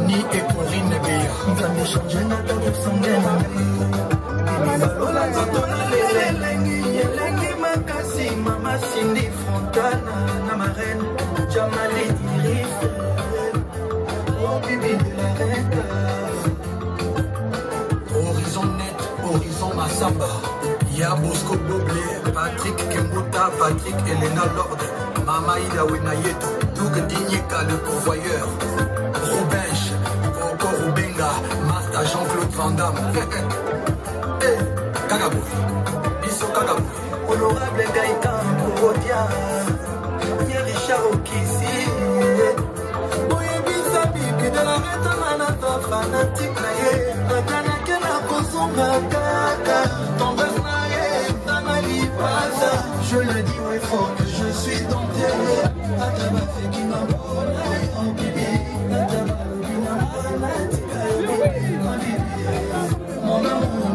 Tony et Corinne Béa. Nous allons changer notre vie sans gain. Mama Cindy Fontana, Namarène, Jamali Iris, oh Bibi de la reine. Horizon net, horizon Massamba, Ya Bosco Boblé, Patrick Kemuta, Patrick Elena Lord, Mama Ida Wenayeto, Doug Digneka le pourvoyeur, Roubenche, Coco Rubenga, Master Jean-Claude Van Damme, Kagaboui, Bisso Kagaboui. Honorable Gaëtan Kourodia, Yé Richard Okisi, Boye Bisabi, qui de la retomana fanatique naye, Natana Kena Kosonga Kaka, Tombes naye, Tanali Pasa, je le dis ouais fort que je suis dompté, Ataba fait qui m'a volé, en bibi, Ataba qui m'a volé, mon amour,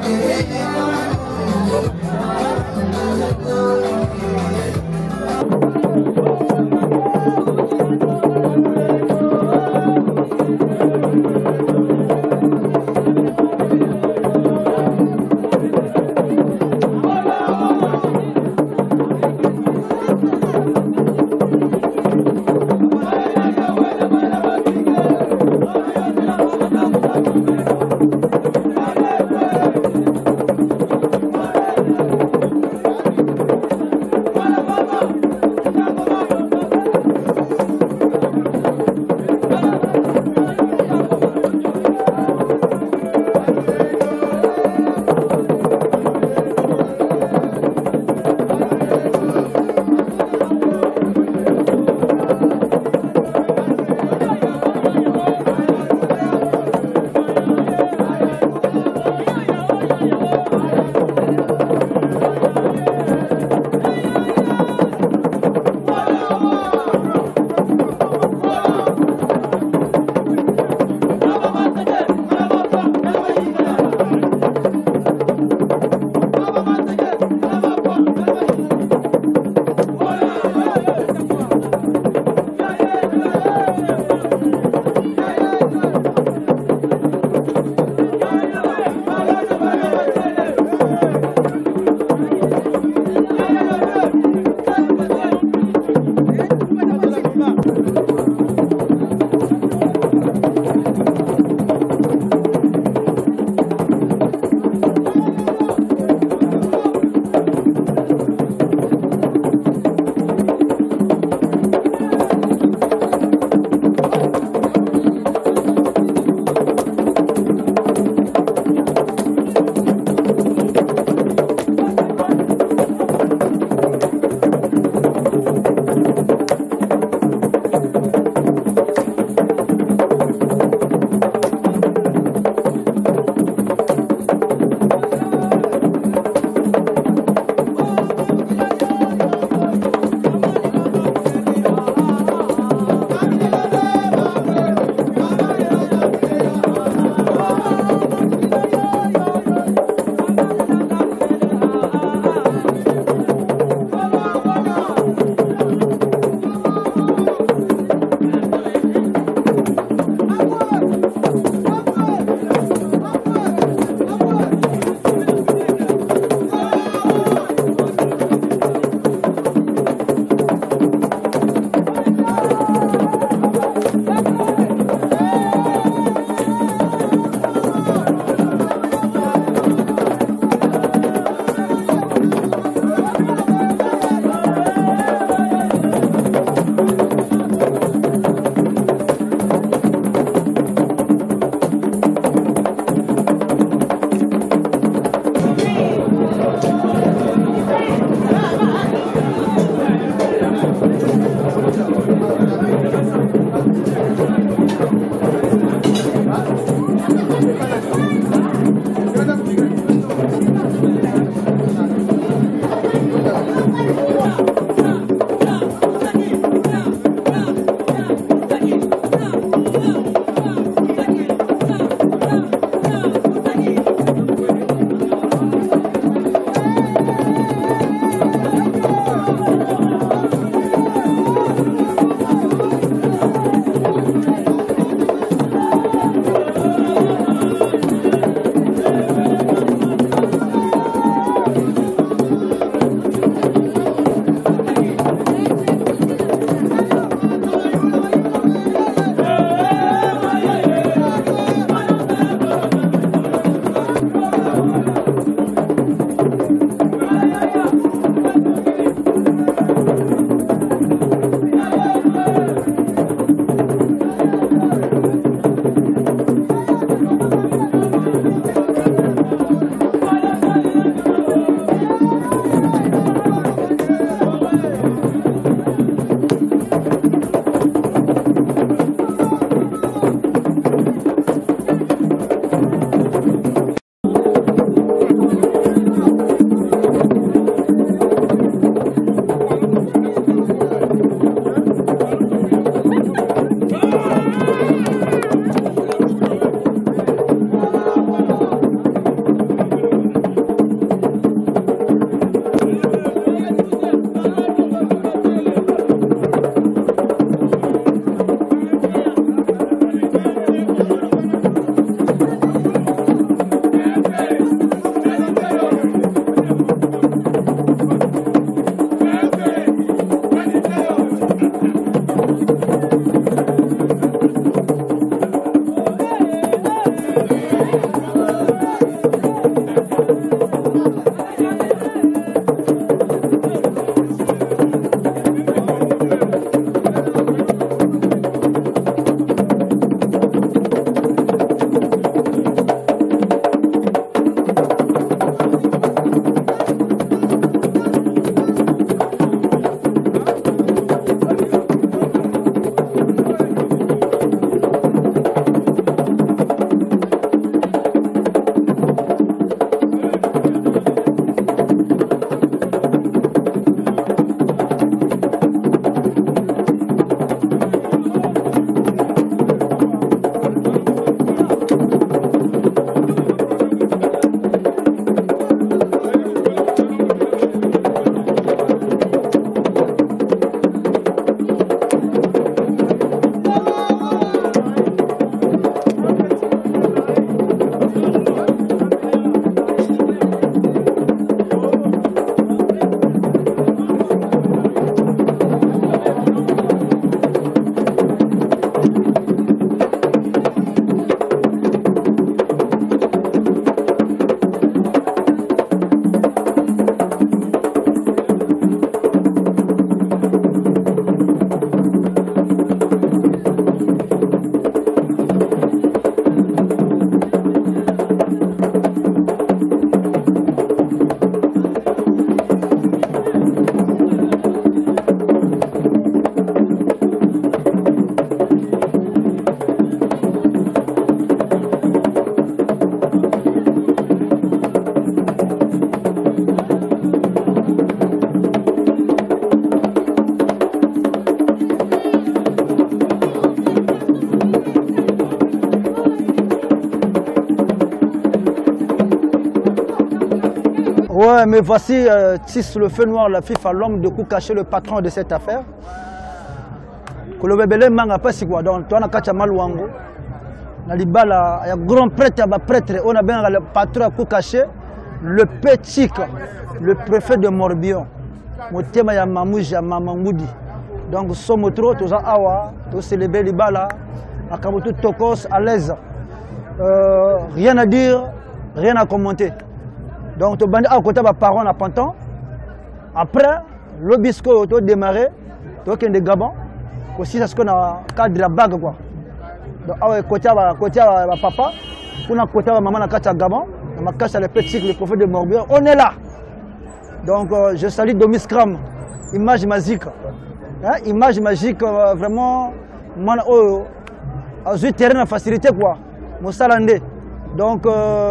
Ouais, mais voici Tis le feu noir, la FIFA, l'homme de coup caché, le patron de cette affaire. Kolobebele manga pas si quoi, donc toi on a kacha maluango. Na libala, il y a grand prêtre, on a bien le patron à coup caché, le petit, le préfet de Morbihan. Motema ya Mamouja, Mamangoudi. Donc sommes trop, tous awa, tous célébrer libala, à Kabutu Tokos, à l'aise. Rien à dire, rien à commenter. Donc tu bandit à côté de parole à Pantan. Après, le bisco tu démarré, tu as des gabons. Aussi c'est ce qu'on a cadre la bague quoi. Donc à côté de papa, on a côté de maman na kacha gabon, na kacha le petit le prophète de Morbihan. On est là. Donc je salue Domis Kram, image magique. Hein, image magique vraiment moi j'ai terrain de facilité quoi. Mon salandé. Donc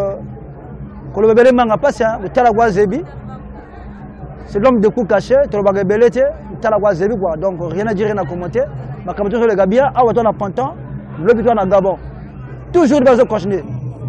c'est l'homme de coup caché, donc rien à dire, rien à commenter. Mais comme tu le Gabia, à Ouaton à Pantan, le buton à Gabon. Toujours dans le cochonnet.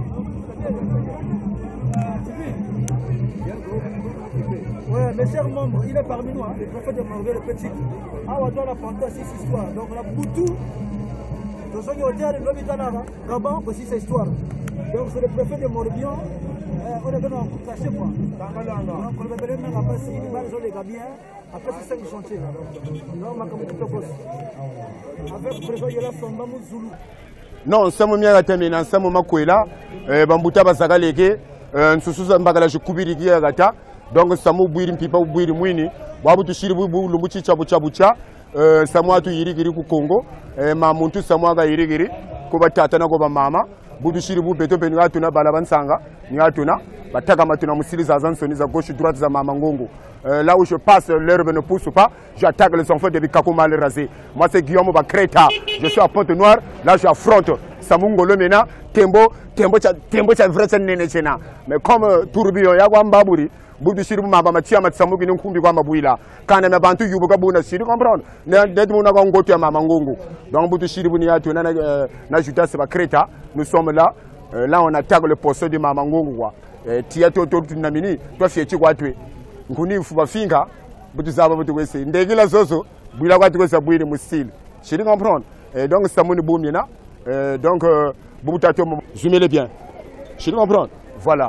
Ouais, mes chers membres, il est parmi nous, le prophète de Morbihan, le petit. À Ouaton à Pantan, 6 histoires. Donc la Boutou, le son de Gabon, aussi cette histoire. Donc c'est le préfet de Morbihan. On est venu en caché quoi. Donc on va venir même après si les Gabiens, après c'est 5 chantiers. Non, ma comme tout avec le président il a son nom Zulu. Non, ça me m'a terminé, ça me m'a couela, bambuta basaka leke, nsusuza mbagala je kubiri kia gata. Donc ça me bouiri pipa bouiri mwini, wabu tushiri bubu lumbuchi chabu chabucha, samwa tu yirigiri ku Congo, mamuntu samwa ga yirigiri, kuba tata na kuba mama. Budushiri bu beto pe ngatuna balabansanga ngatuna bataka matuna musili za zansoni za gauche droite za mama ngongo. Là où je passe, l'herbe ne pousse pas, j'attaque les enfants de Bikakuma les rasés. Moi c'est Guillaume Bakreta, je suis à Pointe-Noire, là j'affronte Samungo le Mena, Tembo c'est vrai c'est nene chena. Mais comme tourbillon ya kwa mbaburi, Budushiri bu mabama tia matsamuki nkumbi kwa mabuila. Kana na bantu yubuka buna shiri comprendre. Ne dedu na kwa ngoti ya mama ngongo. Donc Budushiri bu ni atu na Judas Bakreta, nous sommes là. Là on attaque le poste de mama ngongo. Tia toto tunamini, toi fieti kwa tue. Nkuni fuba finga, butu zaba butu wese. Ndegila zozo, bwila kwa tuwesa bwiri mustile. Chéri comprendre. Donc c'est mon boumina. Donc bubutato, je mets le bien. Chéri comprendre. Voilà.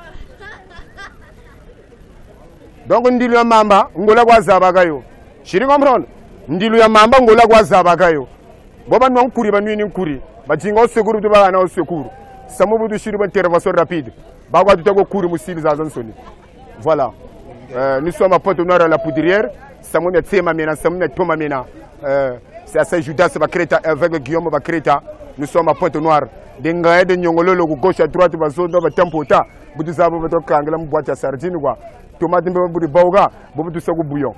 Donc ndilu ya mamba, ngola kwa zabagayo. Chéri comprendre. Ndilu ya mamba, ngola kwa zabagayo. Boba nwa nkuri ba nwini nkuri. Bajinga osekuru tuba na osekuru. Samu butu shiri ba intervention rapide. Bagwa tutako kuri mustile za zansoni. Voilà. Nous sommes à Pointe-Noire à la Poudrière. C'est à Saint-Judas avec Guillaume Bakreta. Nous sommes à Pointe-Noire. Des gars de Nyongolo, gauche à droite, de Tempota. Vous avez votre kangalam boîte à sardine. Tomate de Bauga, vous avez tout bouillon.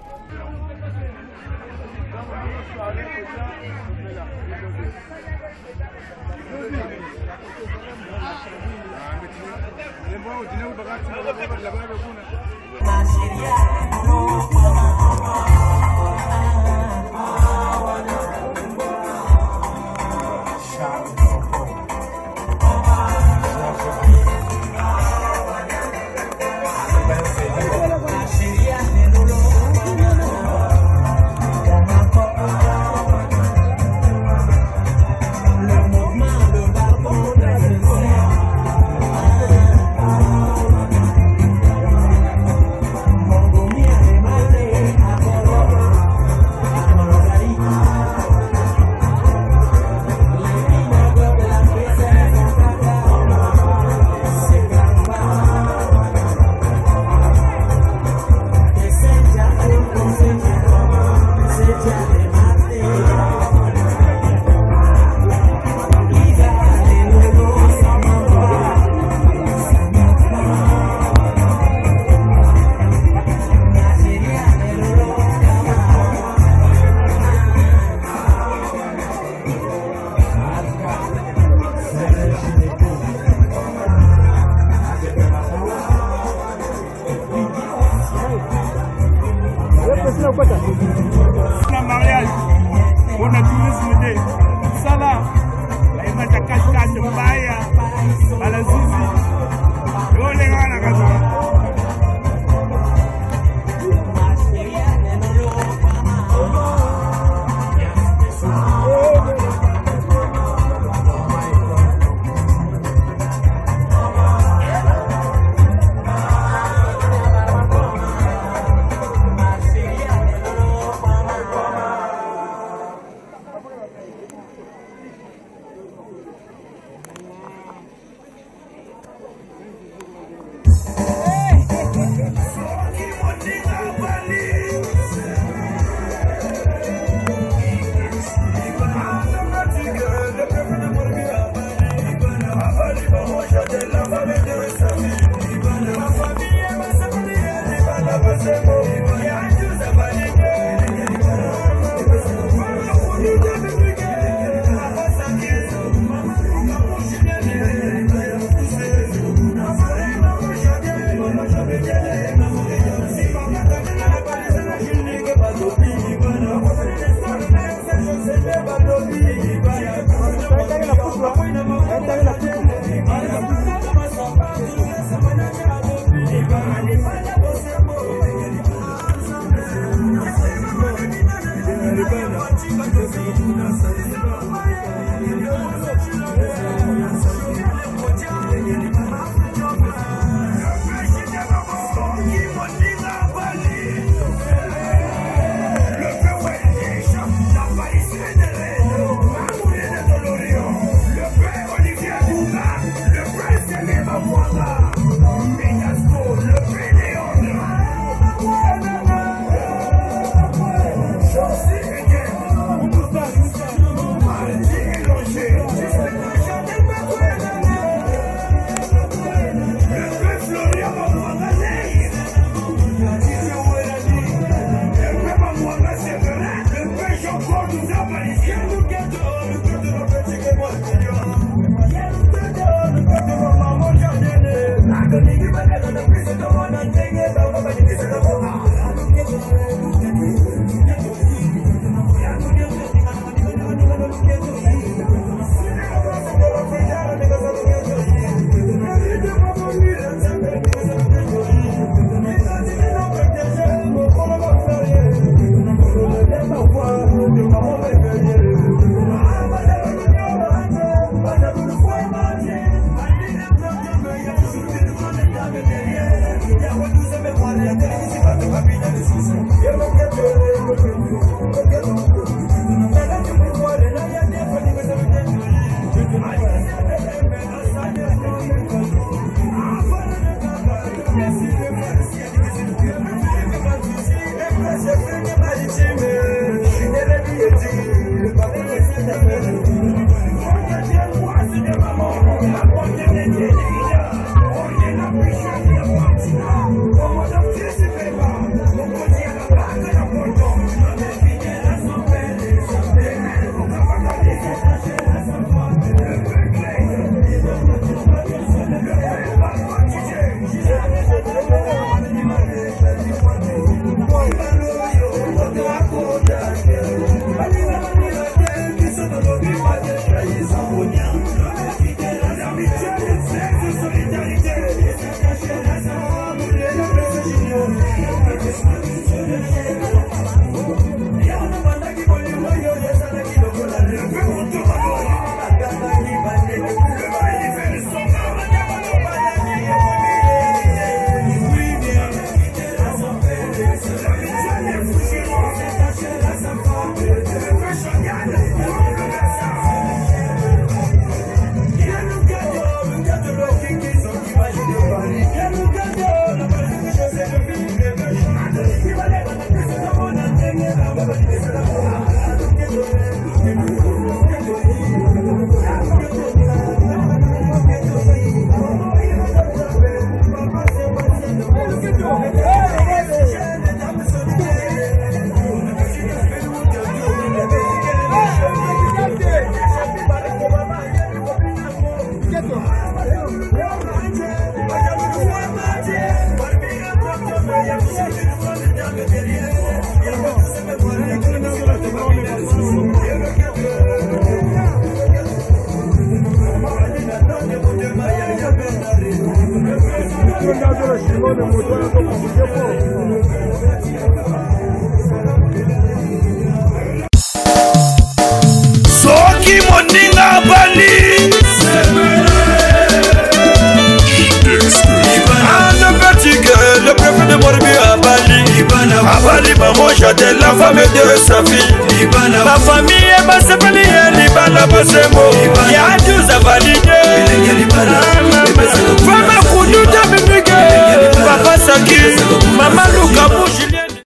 Soki moninga bali le préfet de Morbi Abali Mamoja de la famille de sa fille ma famille est Basepeli Libana Basemo Yadou Zavalide Fama Kounou Damimike Papa Saki Mama Luka Mouji